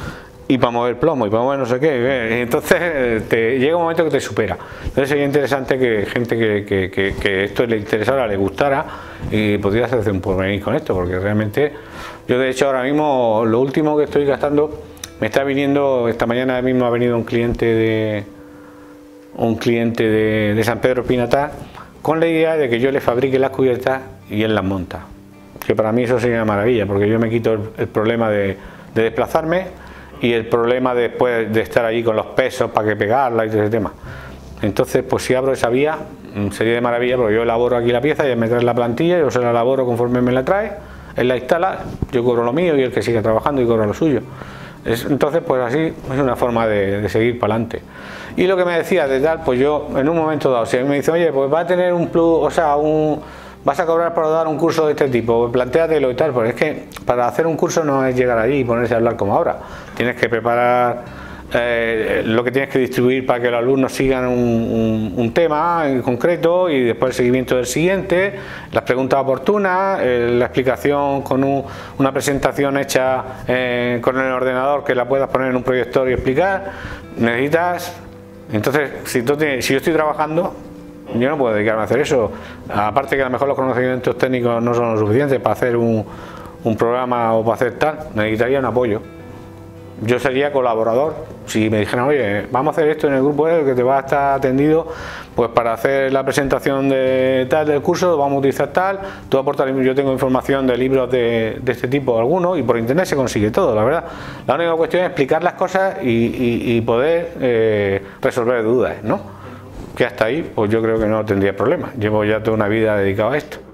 y para mover plomo y para mover no sé qué. Entonces te, llega un momento que te supera. Entonces sería interesante que gente que, que, que, que esto le interesara, le gustara y pudiera hacerse un porvenir con esto, porque realmente yo de hecho ahora mismo lo último que estoy gastando, me está viniendo, esta mañana mismo ha venido un cliente de un cliente de, de San Pedro Pinatar con la idea de que yo le fabrique las cubiertas y él las monta, que para mí eso sería una maravilla, porque yo me quito el, el problema de, de desplazarme y el problema después de estar allí con los pesos para que pegarla y todo ese tema. Entonces pues si abro esa vía sería de maravilla, porque yo elaboro aquí la pieza y él me trae la plantilla, yo se la elaboro conforme me la trae, él la instala, yo cobro lo mío y el que sigue trabajando y cobra lo suyo. Es, entonces pues así es una forma de, de seguir para adelante. Y lo que me decía de tal, pues yo en un momento dado, si a mí me dice, oye, pues va a tener un plus, o sea, un... vas a cobrar por dar un curso de este tipo, plantéatelo y tal, porque es que para hacer un curso no es llegar allí y ponerse a hablar como ahora. Tienes que preparar eh, lo que tienes que distribuir para que los alumnos sigan un, un, un tema en concreto y después el seguimiento del siguiente, las preguntas oportunas, eh, la explicación con un, una presentación hecha eh, con el ordenador que la puedas poner en un proyector y explicar. Necesitas, entonces, si, tú tienes, si yo estoy trabajando, yo no puedo dedicarme a hacer eso, aparte que a lo mejor los conocimientos técnicos no son lo suficientes para hacer un, un programa o para hacer tal, necesitaría un apoyo. Yo sería colaborador, si me dijeran, oye, vamos a hacer esto en el grupo que te va a estar atendido, pues para hacer la presentación de tal del curso vamos a utilizar tal, tú aportas, yo tengo información de libros de, de este tipo, algunos, y por internet se consigue todo, la verdad. La única cuestión es explicar las cosas y, y, y poder eh, resolver dudas, ¿no? Que hasta ahí pues yo creo que no tendría problema, llevo ya toda una vida dedicada a esto.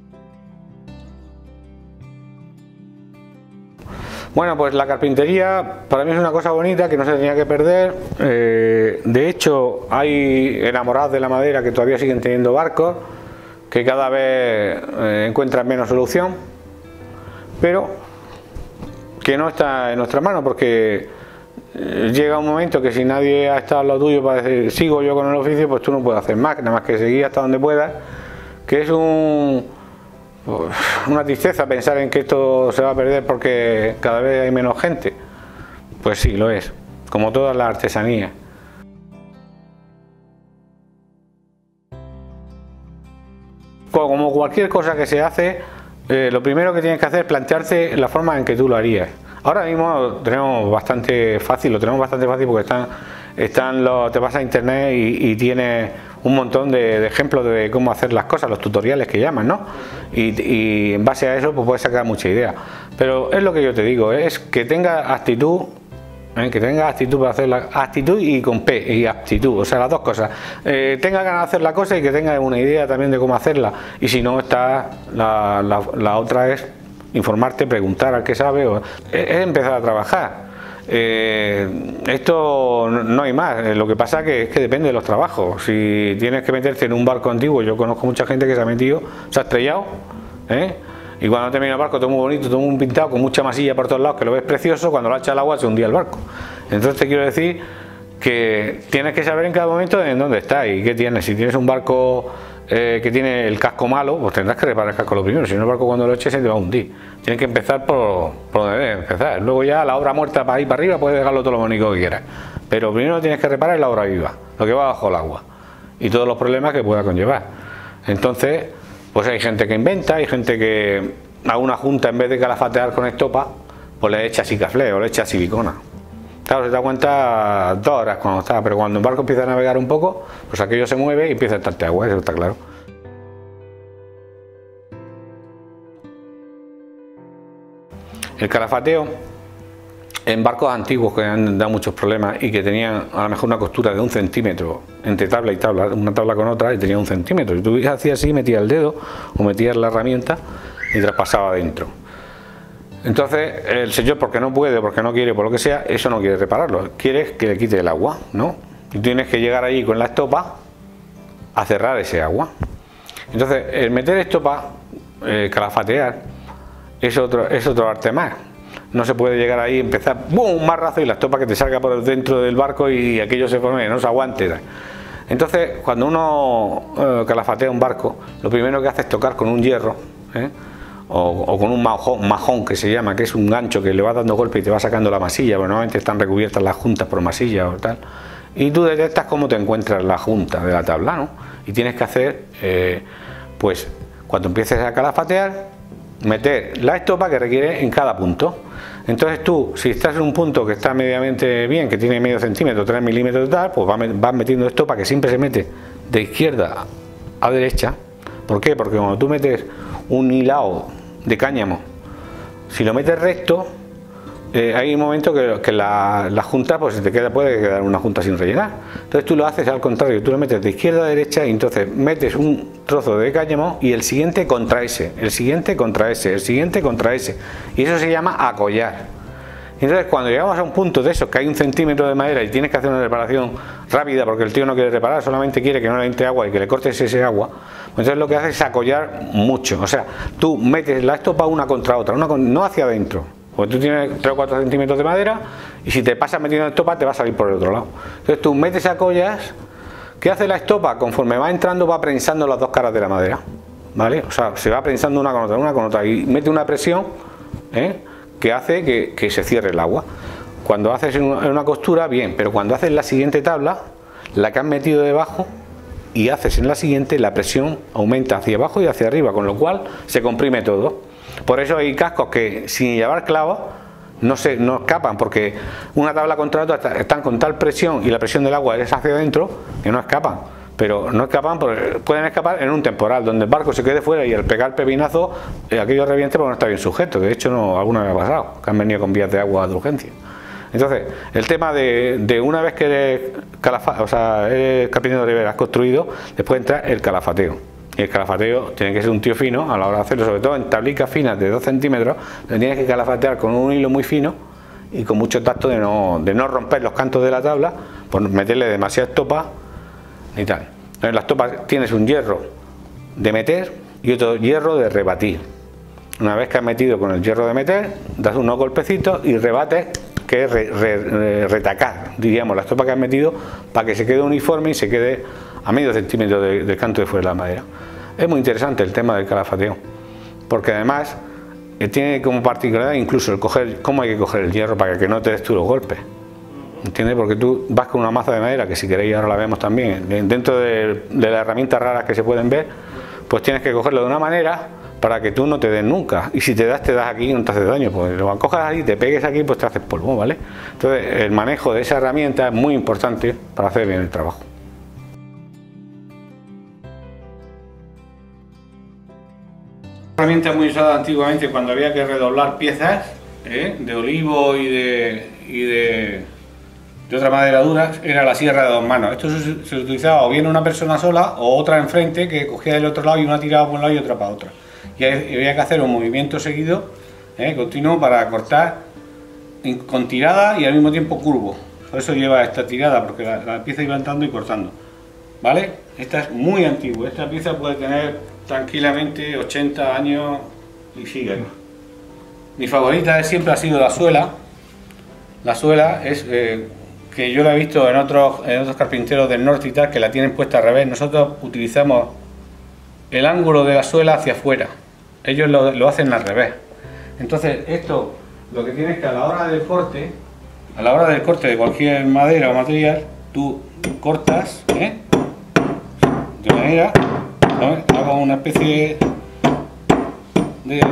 Bueno, pues la carpintería para mí es una cosa bonita que no se tenía que perder. Eh, de hecho hay enamorados de la madera que todavía siguen teniendo barcos, que cada vez eh, encuentran menos solución, pero que no está en nuestra mano, porque llega un momento que si nadie ha estado en lo tuyo para decir sigo yo con el oficio, pues tú no puedes hacer más, nada más que seguir hasta donde puedas, que es un, una tristeza pensar en que esto se va a perder porque cada vez hay menos gente. Pues sí, lo es, como todas las artesanías. Como cualquier cosa que se hace, eh, lo primero que tienes que hacer es plantearte la forma en que tú lo harías. Ahora mismo lo tenemos bastante fácil, lo tenemos bastante fácil porque están, están los, te vas a internet y, y tienes un montón de, de ejemplos de cómo hacer las cosas, los tutoriales que llaman, ¿no? Y, y en base a eso pues puedes sacar mucha idea. Pero es lo que yo te digo, es que tenga actitud, ¿eh? que tenga actitud para hacer la actitud y con P y aptitud, o sea, las dos cosas. Eh, tenga ganas de hacer la cosa y que tenga una idea también de cómo hacerla. Y si no, está la, la, la otra es informarte, preguntar al que sabe, o, es empezar a trabajar. Eh, esto no hay más, lo que pasa que es que depende de los trabajos. Si tienes que meterte en un barco antiguo, yo conozco mucha gente que se ha metido, se ha estrellado, ¿eh? Y cuando termina el barco todo muy bonito, todo muy pintado, con mucha masilla por todos lados, que lo ves precioso, cuando lo echa al agua se hundía el barco. Entonces te quiero decir que tienes que saber en cada momento en dónde estás y qué tienes. Si tienes un barco eh, que tiene el casco malo, pues tendrás que reparar el casco lo primero, si no el barco cuando lo eches se te va a hundir. Tienes que empezar por, por donde debes empezar. Luego ya la obra muerta para ir para arriba puedes dejarlo todo lo bonito que quieras, pero primero tienes que reparar la obra viva, lo que va bajo el agua y todos los problemas que pueda conllevar. Entonces pues hay gente que inventa, hay gente que a una junta en vez de calafatear con estopa pues le echa cicaflé o le echa silicona. Claro, se da cuenta dos horas cuando está, pero cuando el barco empieza a navegar un poco, pues aquello se mueve y empieza a estarte agua, eso está claro. El calafateo en barcos antiguos que han dado muchos problemas y que tenían a lo mejor una costura de un centímetro entre tabla y tabla, una tabla con otra, y tenía un centímetro, y tú hacías así, metías el dedo o metías la herramienta y traspasaba adentro. Entonces el señor, porque no puede, porque no quiere, por lo que sea, eso no quiere repararlo, quiere que le quite el agua, ¿no? Y tienes que llegar allí con la estopa a cerrar ese agua. Entonces el meter estopa, eh, calafatear, es otro, es otro arte más. No se puede llegar ahí y empezar, ¡bum!, un marrazo y la estopa que te salga por dentro del barco y aquello se forme, no se aguante. Entonces cuando uno eh, calafatea un barco, lo primero que hace es tocar con un hierro, ¿eh? o, o con un majón, majón que se llama, que es un gancho que le va dando golpe y te va sacando la masilla, porque normalmente están recubiertas las juntas por masilla o tal, y tú detectas cómo te encuentras la junta de la tabla, ¿no? Y tienes que hacer, eh, pues, cuando empieces a calafatear, meter la estopa que requiere en cada punto. Entonces tú, si estás en un punto que está medianamente bien, que tiene medio centímetro, tres milímetros y tal, pues vas metiendo estopa que siempre se mete de izquierda a derecha. ¿Por qué? Porque cuando tú metes un hilado de cáñamo, si lo metes recto, eh, hay un momento que, que la, la junta, pues se te queda, puede quedar una junta sin rellenar. Entonces tú lo haces al contrario, tú lo metes de izquierda a derecha y entonces metes un trozo de cáñamo y el siguiente contra ese, el siguiente contra ese, el siguiente contra ese. Y eso se llama acollar. Entonces cuando llegamos a un punto de esos que hay un centímetro de madera y tienes que hacer una reparación rápida porque el tío no quiere reparar, solamente quiere que no le entre agua y que le cortes ese agua, pues entonces lo que haces es acollar mucho. O sea, tú metes la estopa una contra otra, una con, no hacia adentro, porque tú tienes tres o cuatro centímetros de madera y si te pasas metiendo estopa te va a salir por el otro lado. Entonces tú metes, acollas. ¿Qué hace la estopa? Conforme va entrando va prensando las dos caras de la madera, ¿vale? O sea, se va prensando una con otra, una con otra y mete una presión, ¿eh?, que hace que, que se cierre el agua. Cuando haces en una, en una costura, bien, pero cuando haces la siguiente tabla, la que has metido debajo, y haces en la siguiente, la presión aumenta hacia abajo y hacia arriba, con lo cual se comprime todo. Por eso hay cascos que sin llevar clavos no se no escapan, porque una tabla contra otra están con tal presión y la presión del agua es hacia adentro que no escapan. Pero no escapan, porque pueden escapar en un temporal, donde el barco se quede fuera y al pegar pepinazo, eh, aquello reviente porque no está bien sujeto. De hecho, no, alguna vez me ha pasado, que han venido con vías de agua de urgencia. Entonces, el tema de, de una vez que eres, calafa, o sea, eres carpintero de Rivera, has construido, después entra el calafateo. Y el calafateo tiene que ser un tío fino a la hora de hacerlo, sobre todo en tablicas finas de dos centímetros, donde tienes que calafatear con un hilo muy fino y con mucho tacto de no, de no romper los cantos de la tabla, por meterle demasiada estopa y tal. En las topas tienes un hierro de meter y otro hierro de rebatir. Una vez que has metido con el hierro de meter, das unos golpecitos y rebates, que es re, re, retacar, diríamos, la estopa que has metido para que se quede uniforme y se quede a medio centímetro de, del canto de fuera de la madera. Es muy interesante el tema del calafateo, porque además eh, tiene como particularidad incluso el coger, cómo hay que coger el hierro para que no te des tú los golpes. ¿Entiendes? Porque tú vas con una maza de madera, que si queréis ahora la vemos también, dentro de, de las herramientas raras que se pueden ver, pues tienes que cogerlo de una manera para que tú no te des nunca. Y si te das, te das aquí y no te hace daño. Pues lo cojas ahí, te pegues aquí, pues te haces polvo, ¿vale? Entonces el manejo de esa herramienta es muy importante para hacer bien el trabajo. La herramienta muy usada antiguamente cuando había que redoblar piezas, ¿eh?, de olivo y de... Y de de otra madera dura, era la sierra de dos manos. Esto se, se utilizaba o bien una persona sola o otra enfrente que cogía del otro lado y una tiraba por un lado y otra para otro. Y había que hacer un movimiento seguido, eh, continuo, para cortar con tirada y al mismo tiempo curvo. Por eso lleva esta tirada, porque la, la pieza iba entrando y cortando. ¿Vale? Esta es muy antigua. Esta pieza puede tener tranquilamente ochenta años y sigue. Mi favorita siempre ha sido la suela. La suela es... Eh, que yo la he visto en otros, en otros carpinteros del norte y tal, que la tienen puesta al revés. Nosotros utilizamos el ángulo de la suela hacia afuera, ellos lo, lo hacen al revés. Entonces esto, lo que tienes que a la hora del corte, a la hora del corte de cualquier madera o material, tú cortas, ¿eh?, de manera, ¿no?, hago una especie de, de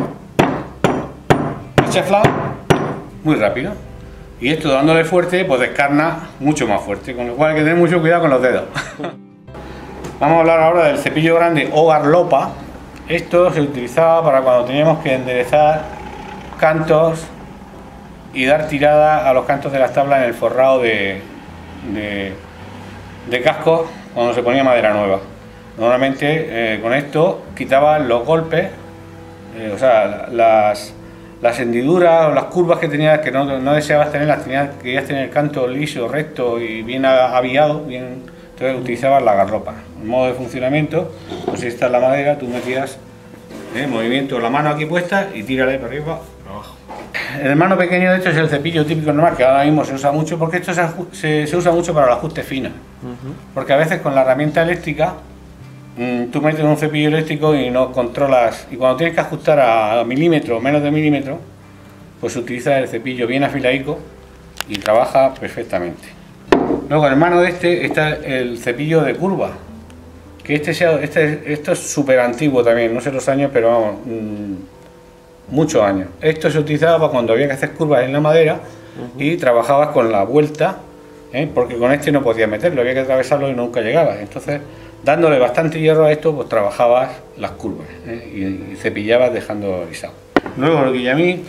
chaflado muy rápido. Y esto dándole fuerte, pues descarna mucho más fuerte, con lo cual hay que tener mucho cuidado con los dedos. Vamos a hablar ahora del cepillo grande o garlopa. Esto se utilizaba para cuando teníamos que enderezar cantos y dar tirada a los cantos de las tablas en el forrado de, de, de cascos cuando se ponía madera nueva. Normalmente eh, con esto quitaban los golpes, eh, o sea, las... las hendiduras o las curvas que tenías que no, no deseabas tener, las tenías, querías tener el canto liso, recto y bien aviado, bien, entonces utilizabas la garlopa. El modo de funcionamiento, pues si esta es la madera, tú metías el movimiento, la mano aquí puesta y tírale para arriba, para abajo. El hermano pequeño de esto es el cepillo típico normal, que ahora mismo se usa mucho, porque esto se, se, se usa mucho para el ajuste fino. Uh-huh. Porque a veces con la herramienta eléctrica mmm, tú metes un cepillo eléctrico y no controlas, y cuando tienes que ajustar a milímetro o menos de milímetro, pues utiliza el cepillo bien afiladico y trabaja perfectamente. Luego, en mano de este está el cepillo de curva, que este, sea, este esto es súper antiguo también, no sé los años, pero vamos, mmm, muchos años. Esto se utilizaba para cuando había que hacer curvas en la madera uh-huh. y trabajabas con la vuelta, ¿eh? Porque con este no podías meterlo, había que atravesarlo y nunca llegabas. Entonces, dándole bastante hierro a esto, pues trabajabas las curvas, ¿eh? y, y cepillabas dejando alisado. Luego el guillamín,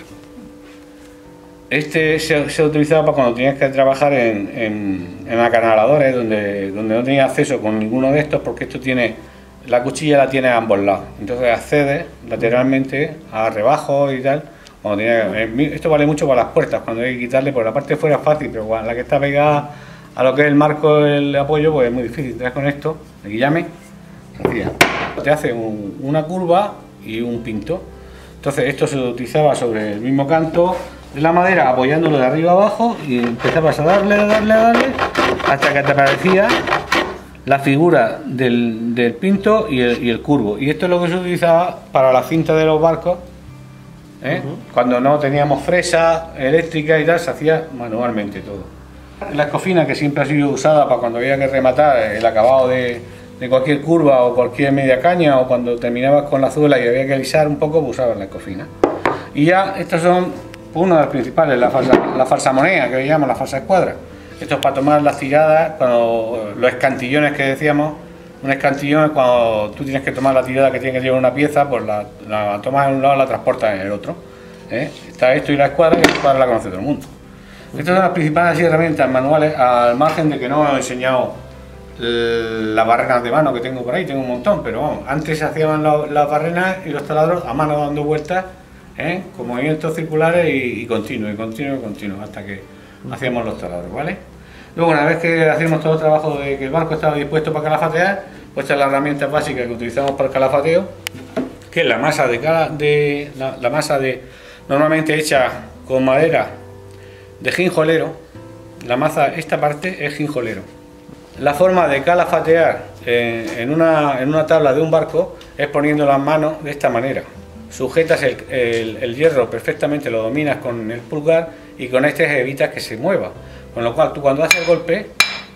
este se, se utilizaba para cuando tenías que trabajar en, en, en acanaladores donde, donde no tenías acceso con ninguno de estos, porque esto tiene, la cuchilla la tiene a ambos lados, entonces accedes lateralmente a rebajos y tal. Cuando tenía, esto vale mucho para las puertas, cuando hay que quitarle, por la parte de fuera es fácil, pero cuando la que está pegada a lo que es el marco del apoyo, pues es muy difícil. Entonces con esto, el guillame, te hace un, una curva y un pinto. Entonces esto se utilizaba sobre el mismo canto de la madera, apoyándolo de arriba abajo, y empezabas a darle, a darle, a darle, hasta que te aparecía la figura del, del pinto y el, y el curvo. Y esto es lo que se utilizaba para la cinta de los barcos, ¿eh? Uh-huh. Cuando no teníamos fresa eléctrica y tal, se hacía manualmente todo. La escofina, que siempre ha sido usada para cuando había que rematar el acabado de, de cualquier curva o cualquier media caña, o cuando terminabas con la zuela y había que alisar un poco, pues usabas la escofina. Y ya estos son una de las principales, la falsa, la falsa moneda, que le llaman la falsa escuadra. Esto es para tomar las tiradas, cuando los escantillones que decíamos. Un escantillón es cuando tú tienes que tomar la tirada que tiene que llevar una pieza, pues la, la tomas en un lado y la transportas en el otro, ¿eh? Está esto y la escuadra, y la escuadra la conoce todo el mundo. Estas son las principales herramientas manuales, al margen de que no os he enseñado las barrenas de mano que tengo por ahí, tengo un montón, pero vamos, antes se hacían la, las barrenas y los taladros a mano dando vueltas, ¿eh? Con movimientos circulares y, y continuos, y continuos, y continuos, hasta que hacíamos los taladros, ¿vale? Luego, una vez que hacemos todo el trabajo de que el barco estaba dispuesto para calafatear, pues esta es la herramienta básica que utilizamos para el calafateo, que es la masa de, cala, de la, la masa de normalmente hecha con madera de jinjolero. La masa, esta parte es jinjolero. La forma de calafatear eh, en, una, en una tabla de un barco es poniendo las manos de esta manera. Sujetas el, el, el hierro perfectamente, lo dominas con el pulgar, y con este evitas que se mueva. Con lo cual tú cuando haces el golpe,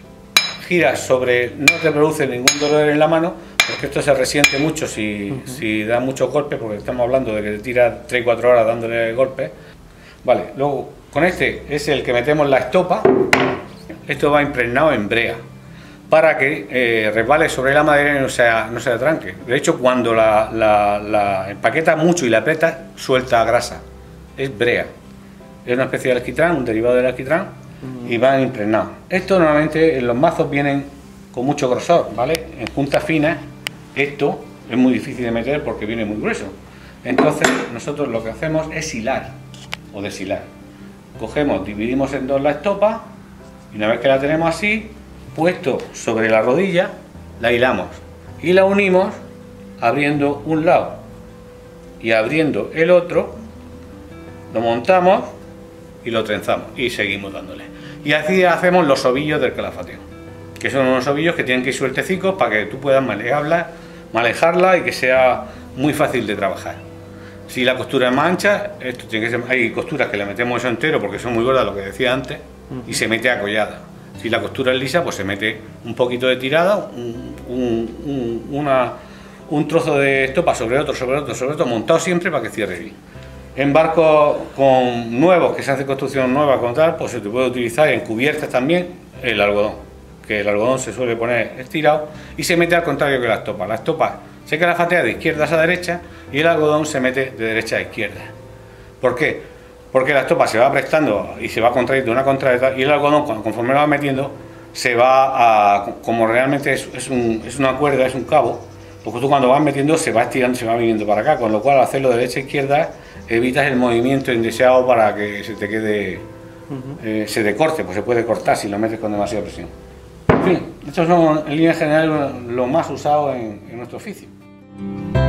giras sobre, no te produce ningún dolor en la mano, porque esto se resiente mucho si, uh-huh. si da muchos golpes, porque estamos hablando de que te tira tres cuatro horas dándole golpes. Vale, luego con este es el que metemos la estopa. Esto va impregnado en brea, para que eh, resbale sobre la madera y no se, no se atranque. De hecho, cuando la, la, la empaqueta mucho y la aprieta, suelta grasa. Es brea. Es una especie de alquitrán, un derivado del alquitrán, y van impregnados. Esto normalmente en los mazos vienen con mucho grosor, ¿vale? En puntas finas esto es muy difícil de meter porque viene muy grueso. Entonces nosotros lo que hacemos es hilar o deshilar. Cogemos, dividimos en dos la estopa, y una vez que la tenemos así, puesto sobre la rodilla, la hilamos y la unimos abriendo un lado y abriendo el otro, lo montamos y lo trenzamos y seguimos dándole. Y así hacemos los ovillos del calafateo, que son unos ovillos que tienen que ir sueltecicos para que tú puedas manejarla, manejarla y que sea muy fácil de trabajar. Si la costura es más ancha, esto tiene que ser, hay costuras que le metemos eso entero porque son muy gordas, lo que decía antes, y se mete acollada. Si la costura es lisa, pues se mete un poquito de tirada, un, un, un, una, un trozo de estopa sobre otro, sobre otro, sobre otro, montado siempre para que cierre bien. En barcos con nuevos, que se hace construcción nueva con tal, pues se te puede utilizar en cubiertas también el algodón, que el algodón se suele poner estirado y se mete al contrario que la estopa. La estopa se calafatea de izquierdas a derecha y el algodón se mete de derecha a izquierda. ¿Por qué? Porque la estopa se va prestando y se va contrayendo una contra otra, y el algodón, conforme lo va metiendo, se va a, como realmente es, es, un, es una cuerda, es un cabo, porque tú cuando vas metiendo se va estirando, se va viniendo para acá, con lo cual al hacerlo de derecha a izquierda evitas el movimiento indeseado para que se te quede, uh-huh. eh, se te corte, pues se puede cortar si lo metes con demasiada presión. En fin, estos son en línea general lo más usado en, en nuestro oficio.